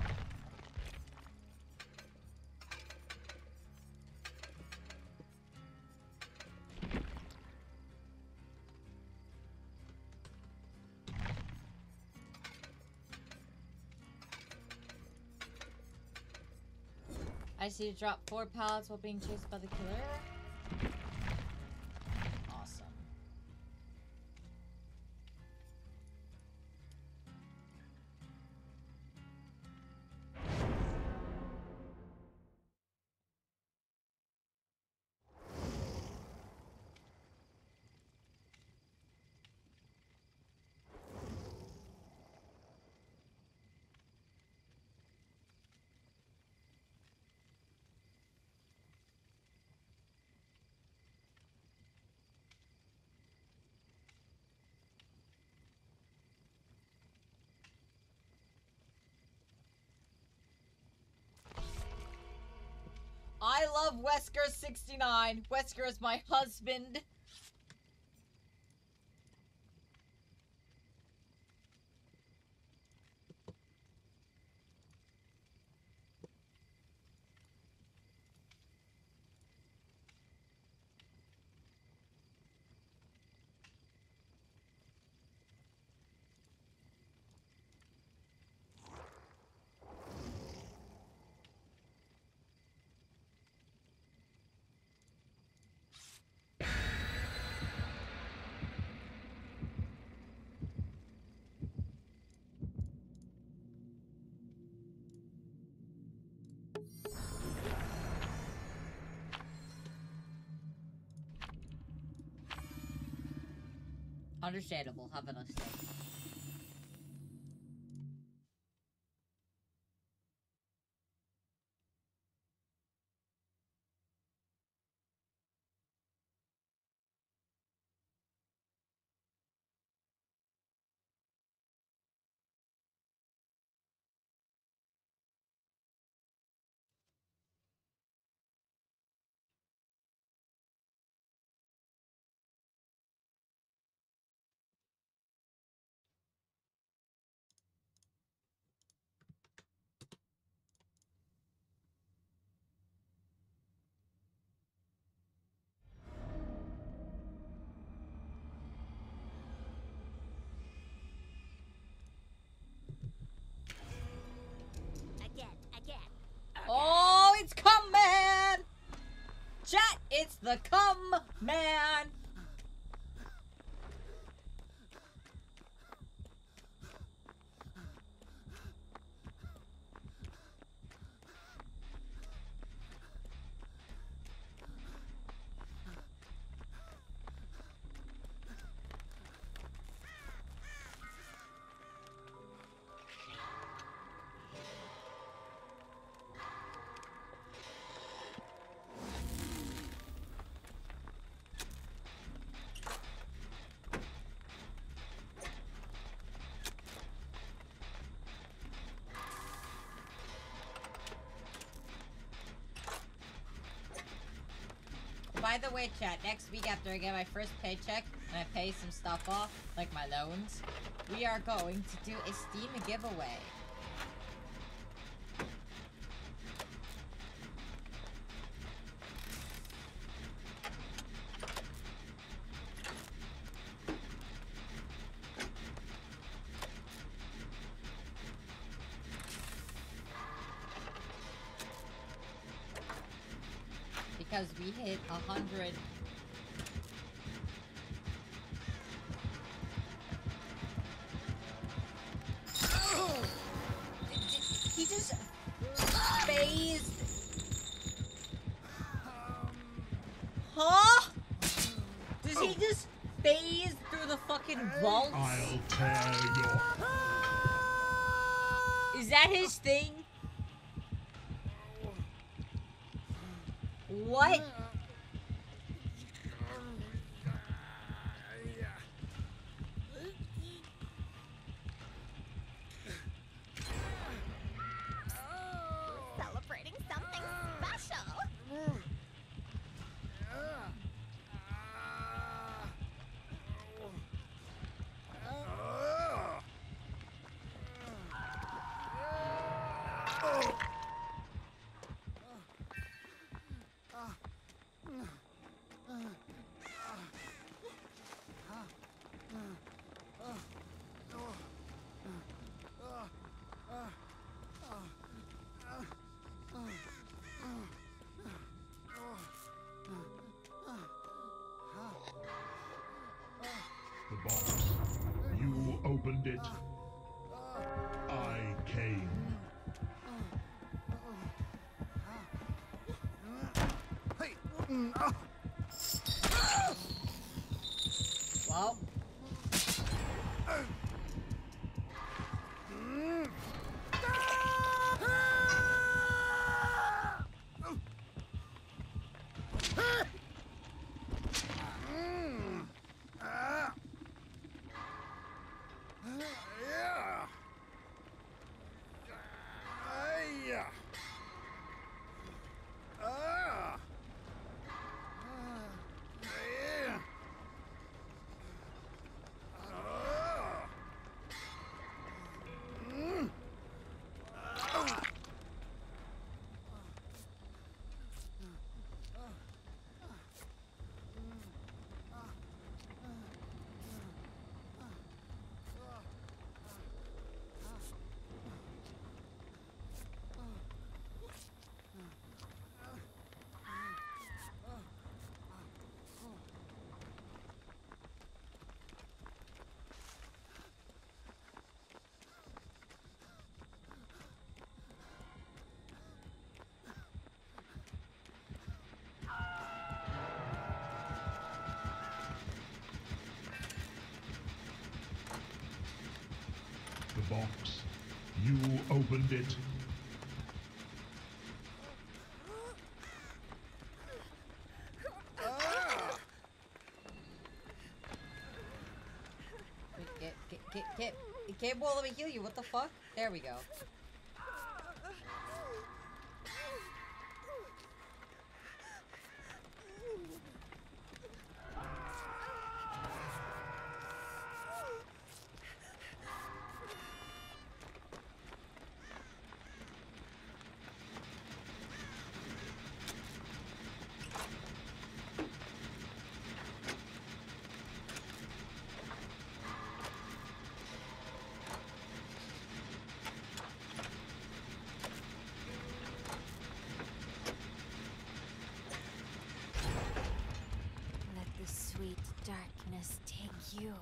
I see you drop four pallets while being chased by the killer. Awesome. I love Wesker sixty-nine. Wesker is my husband. Understandable. Have a nice day. Again, again. Oh, it's come man! Chat, it's the come man! By the way, chat, next week after I get my first paycheck and I pay some stuff off, like my loans, we are going to do a Steam giveaway. Because we hit a hundred. He just phased. Huh? Does he just phase through the fucking vaults? I'll tear your... Is that his thing? What? Celebrating something special. The box. You opened it. I came. Well. box. You opened it. Get, get, get, get. It can't well, let me heal you. What the fuck? There we go. Let the sweet darkness take you.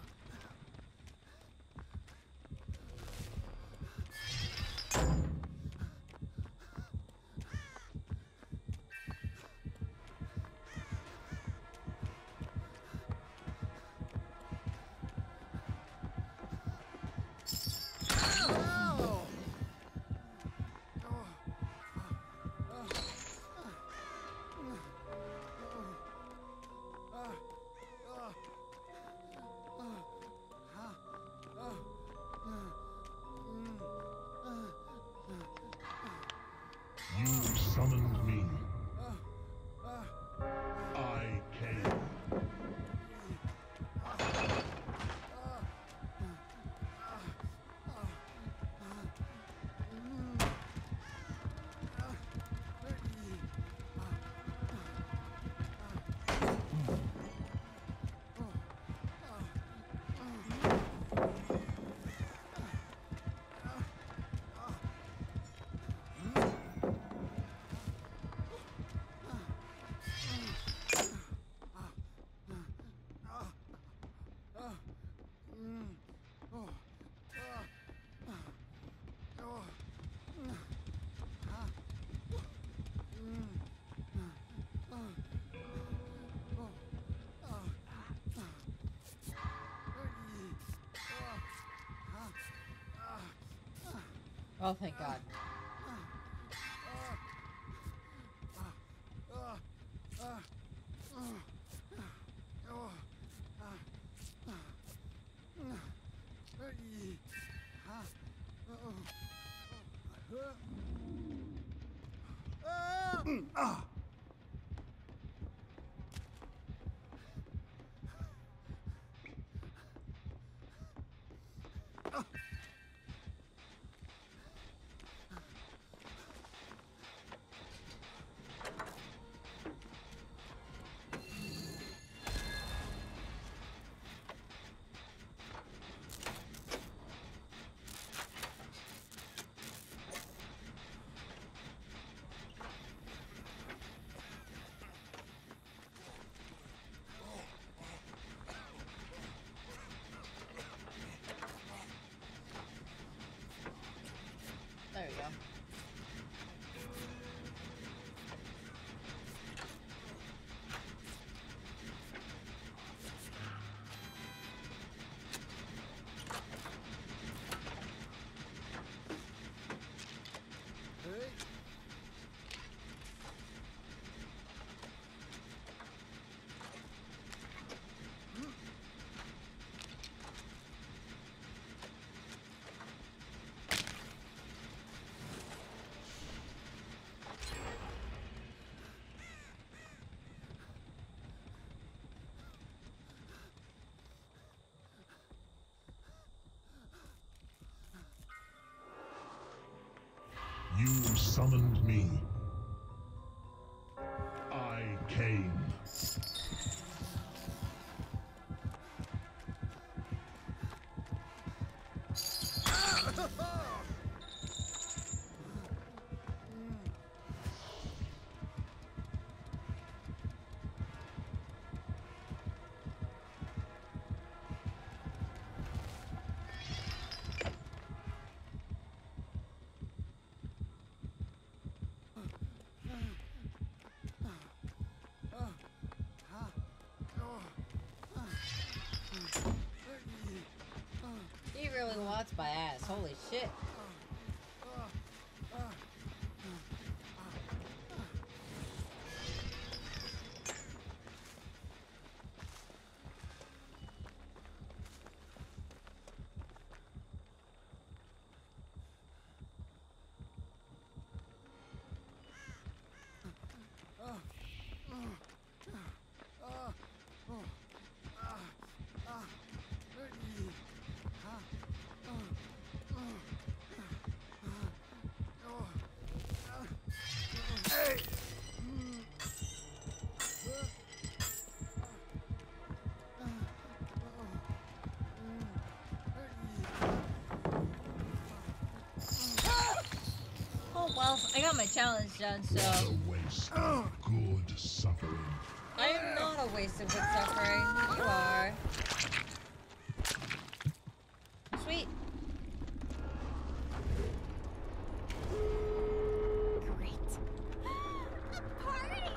You summoned me. I came. Oh, thank God. There we go. You summoned me. I came. That's my ass. Holy shit. Oh well, I got my challenge done, so A waste of good suffering. I am not a waste of good suffering. You are. Sweet. Great. A party!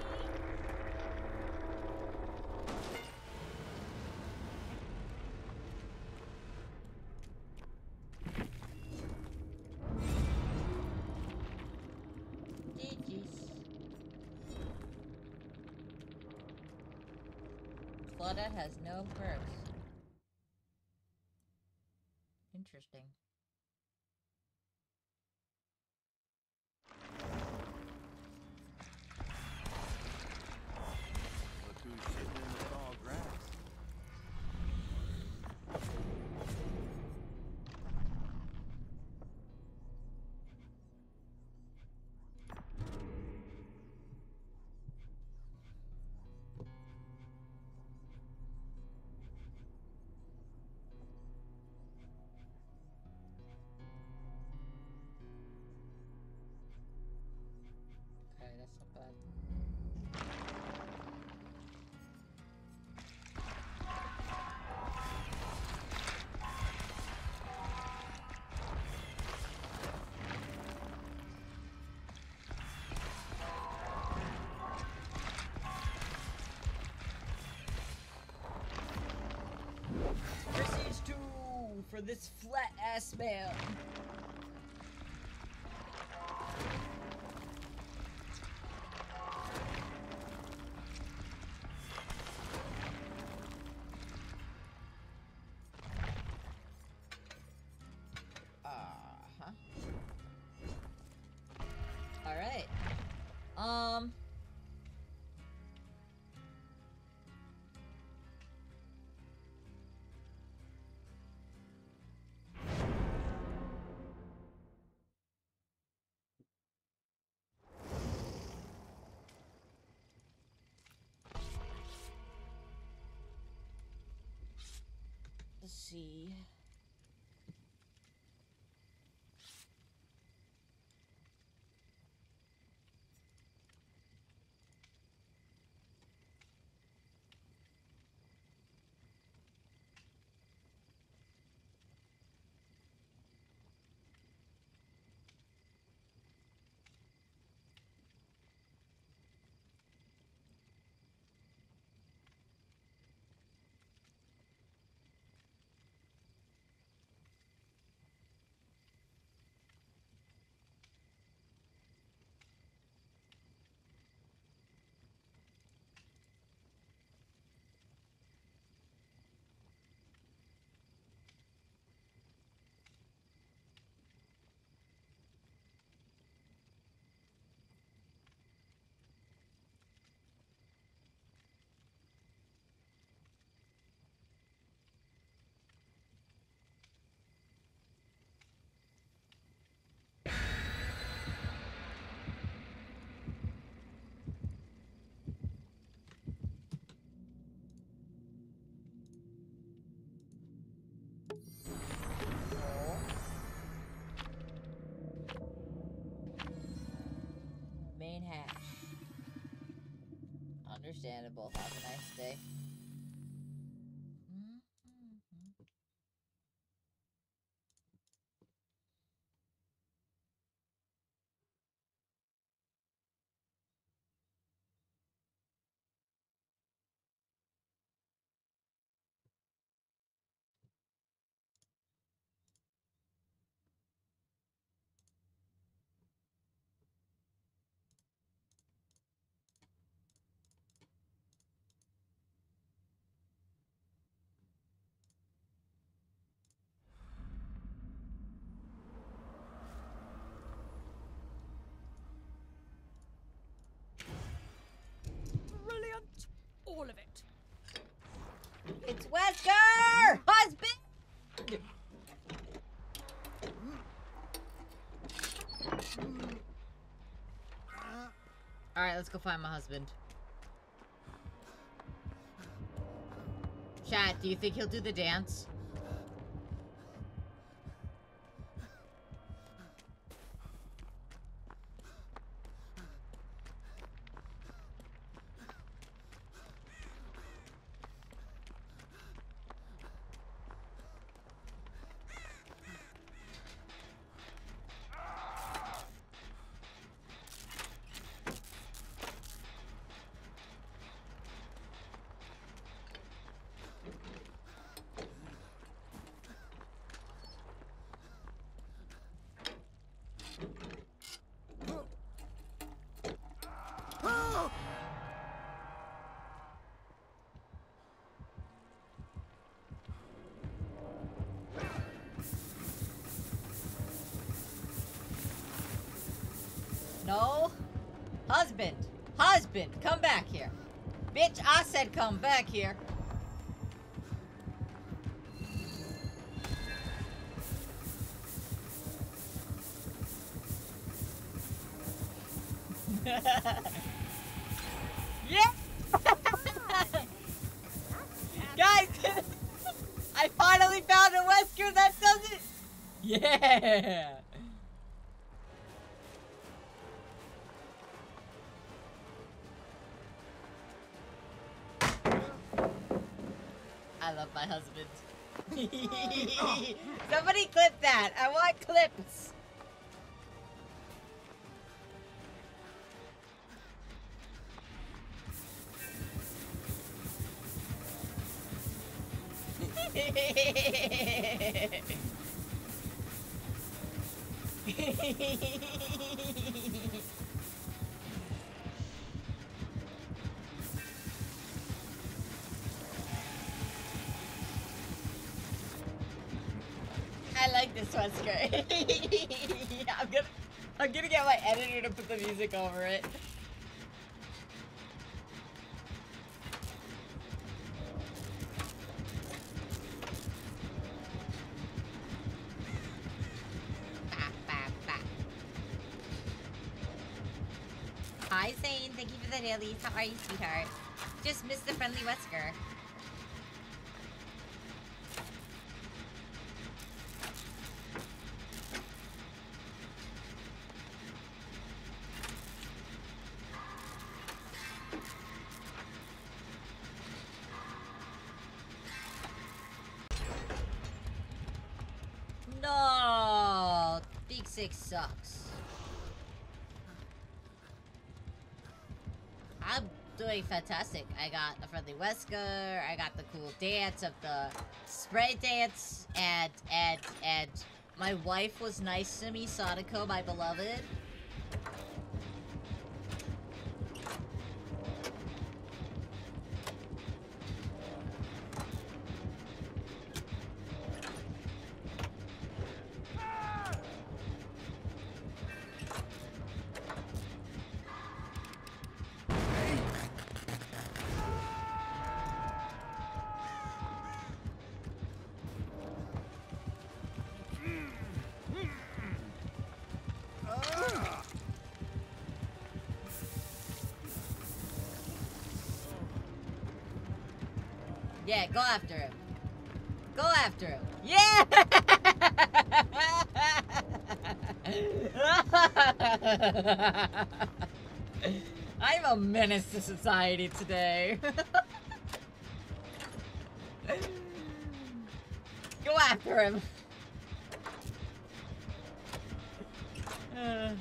G G's. Claudette has no purse. Interesting. Look who's shitting in the tall grass. Okay, that's not bad. Prestige two for this flat ass man. Uh-huh. Alright. Um. Let's see. Main hatch. Understandable. Have a nice day. Mhm. all of it. It's Wesker! Husband! Alright, let's go find my husband. Chat, do you think he'll do the dance? No. Husband. Husband, come back here. Bitch, I said come back here. Yeah! Guys, I finally found a Wesker that does it! Yeah! I love my husband. Somebody clip that! I want clips! I like this Wesker. Yeah, I'm gonna, I'm gonna get my editor to put the music over it. Hi Zane, thank you for the dailies. How are you, sweetheart? Just missed the friendly Wesker. No, Big Six sucks. I'm doing fantastic. I got a friendly Wesker, I got the cool dance of the spray dance, and, and, and my wife was nice to me, Sadako, my beloved. Yeah, go after him. Go after him. Yeah! I'm a menace to society today. Go after him. Uh.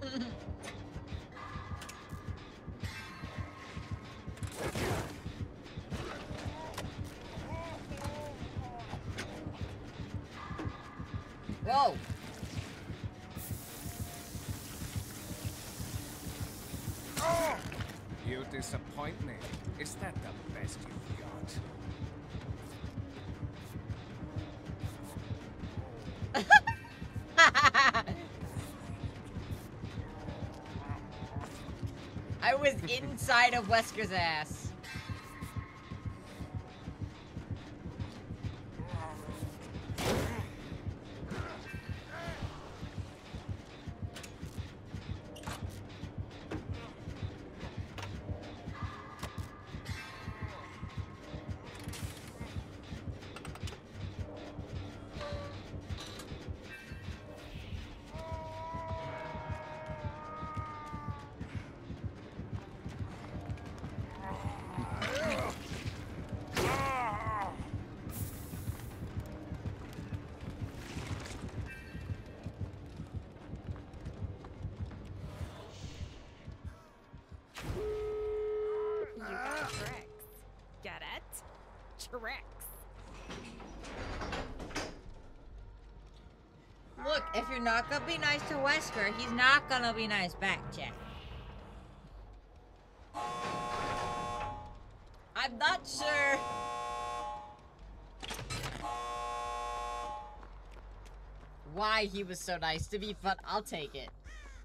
Whoa! You disappoint me. Is that the best you've got? I was inside of Wesker's ass. Get it? Tricks. Look, if you're not gonna be nice to Wesker, he's not gonna be nice back, Jack. I'm not sure. Why he was so nice to me, but I'll take it.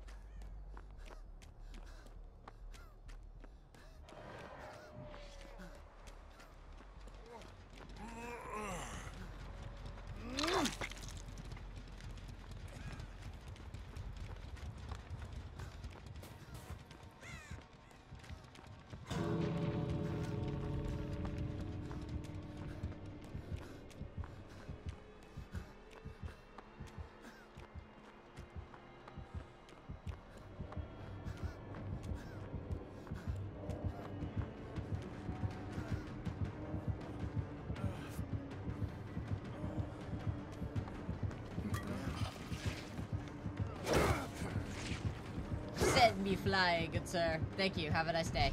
Set me flying, good sir. Thank you. Have a nice day.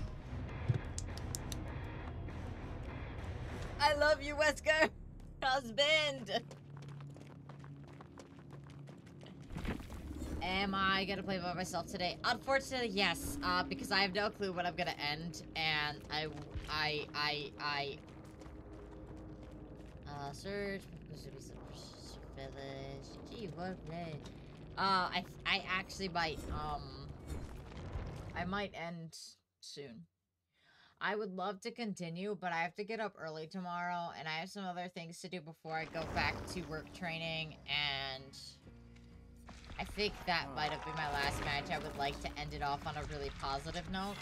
I love you, Wesker. Husband. Am I gonna play by myself today? Unfortunately, yes. Uh, because I have no clue when I'm gonna end, and I, I, I, I. Uh, search. Village. Gee, what play? Uh, I, I actually might. Um. I might end soon. I would love to continue, but I have to get up early tomorrow, and I have some other things to do before I go back to work training, and I think that might have been my last match. I would like to end it off on a really positive note.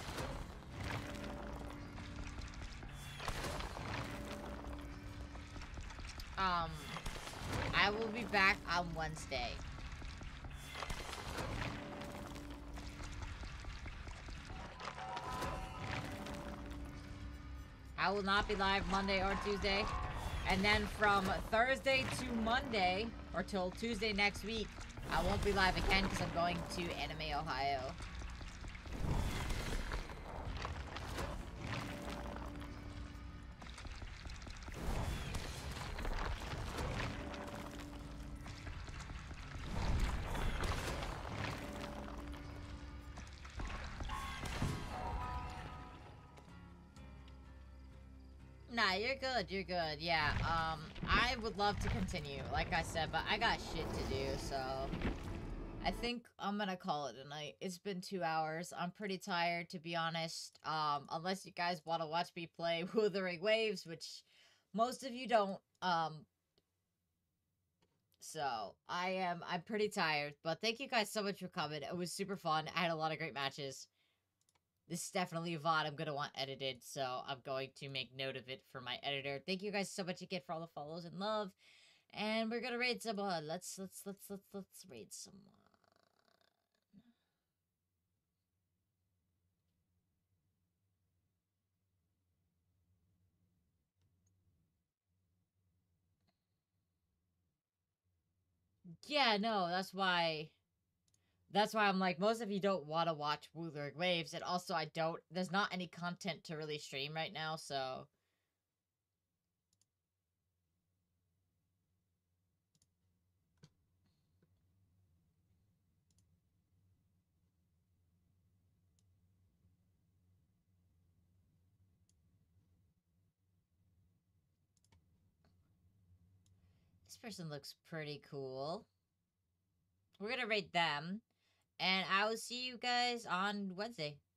Um, I will be back on Wednesday. I will not be live Monday or Tuesday. And then from Thursday to Monday, or till Tuesday next week, I won't be live again because I'm going to Anime Ohio. Nah, you're good, you're good, yeah, um, I would love to continue, like I said, but I got shit to do, so I think I'm gonna call it a night. It's been two hours, I'm pretty tired, to be honest, um, unless you guys want to watch me play Wuthering Waves, which most of you don't, um, so, I am, I'm pretty tired, but thank you guys so much for coming, it was super fun, I had a lot of great matches. This is definitely a V O D I'm going to want edited, so I'm going to make note of it for my editor. Thank you guys so much again for all the follows and love. And we're going to raid someone. Let's, let's, let's, let's, let's raid someone. Yeah, no, that's why... That's why I'm like, most of you don't want to watch Wuthering Waves, and also I don't, there's not any content to really stream right now, so... This person looks pretty cool. We're gonna rate them, and I will see you guys on Wednesday.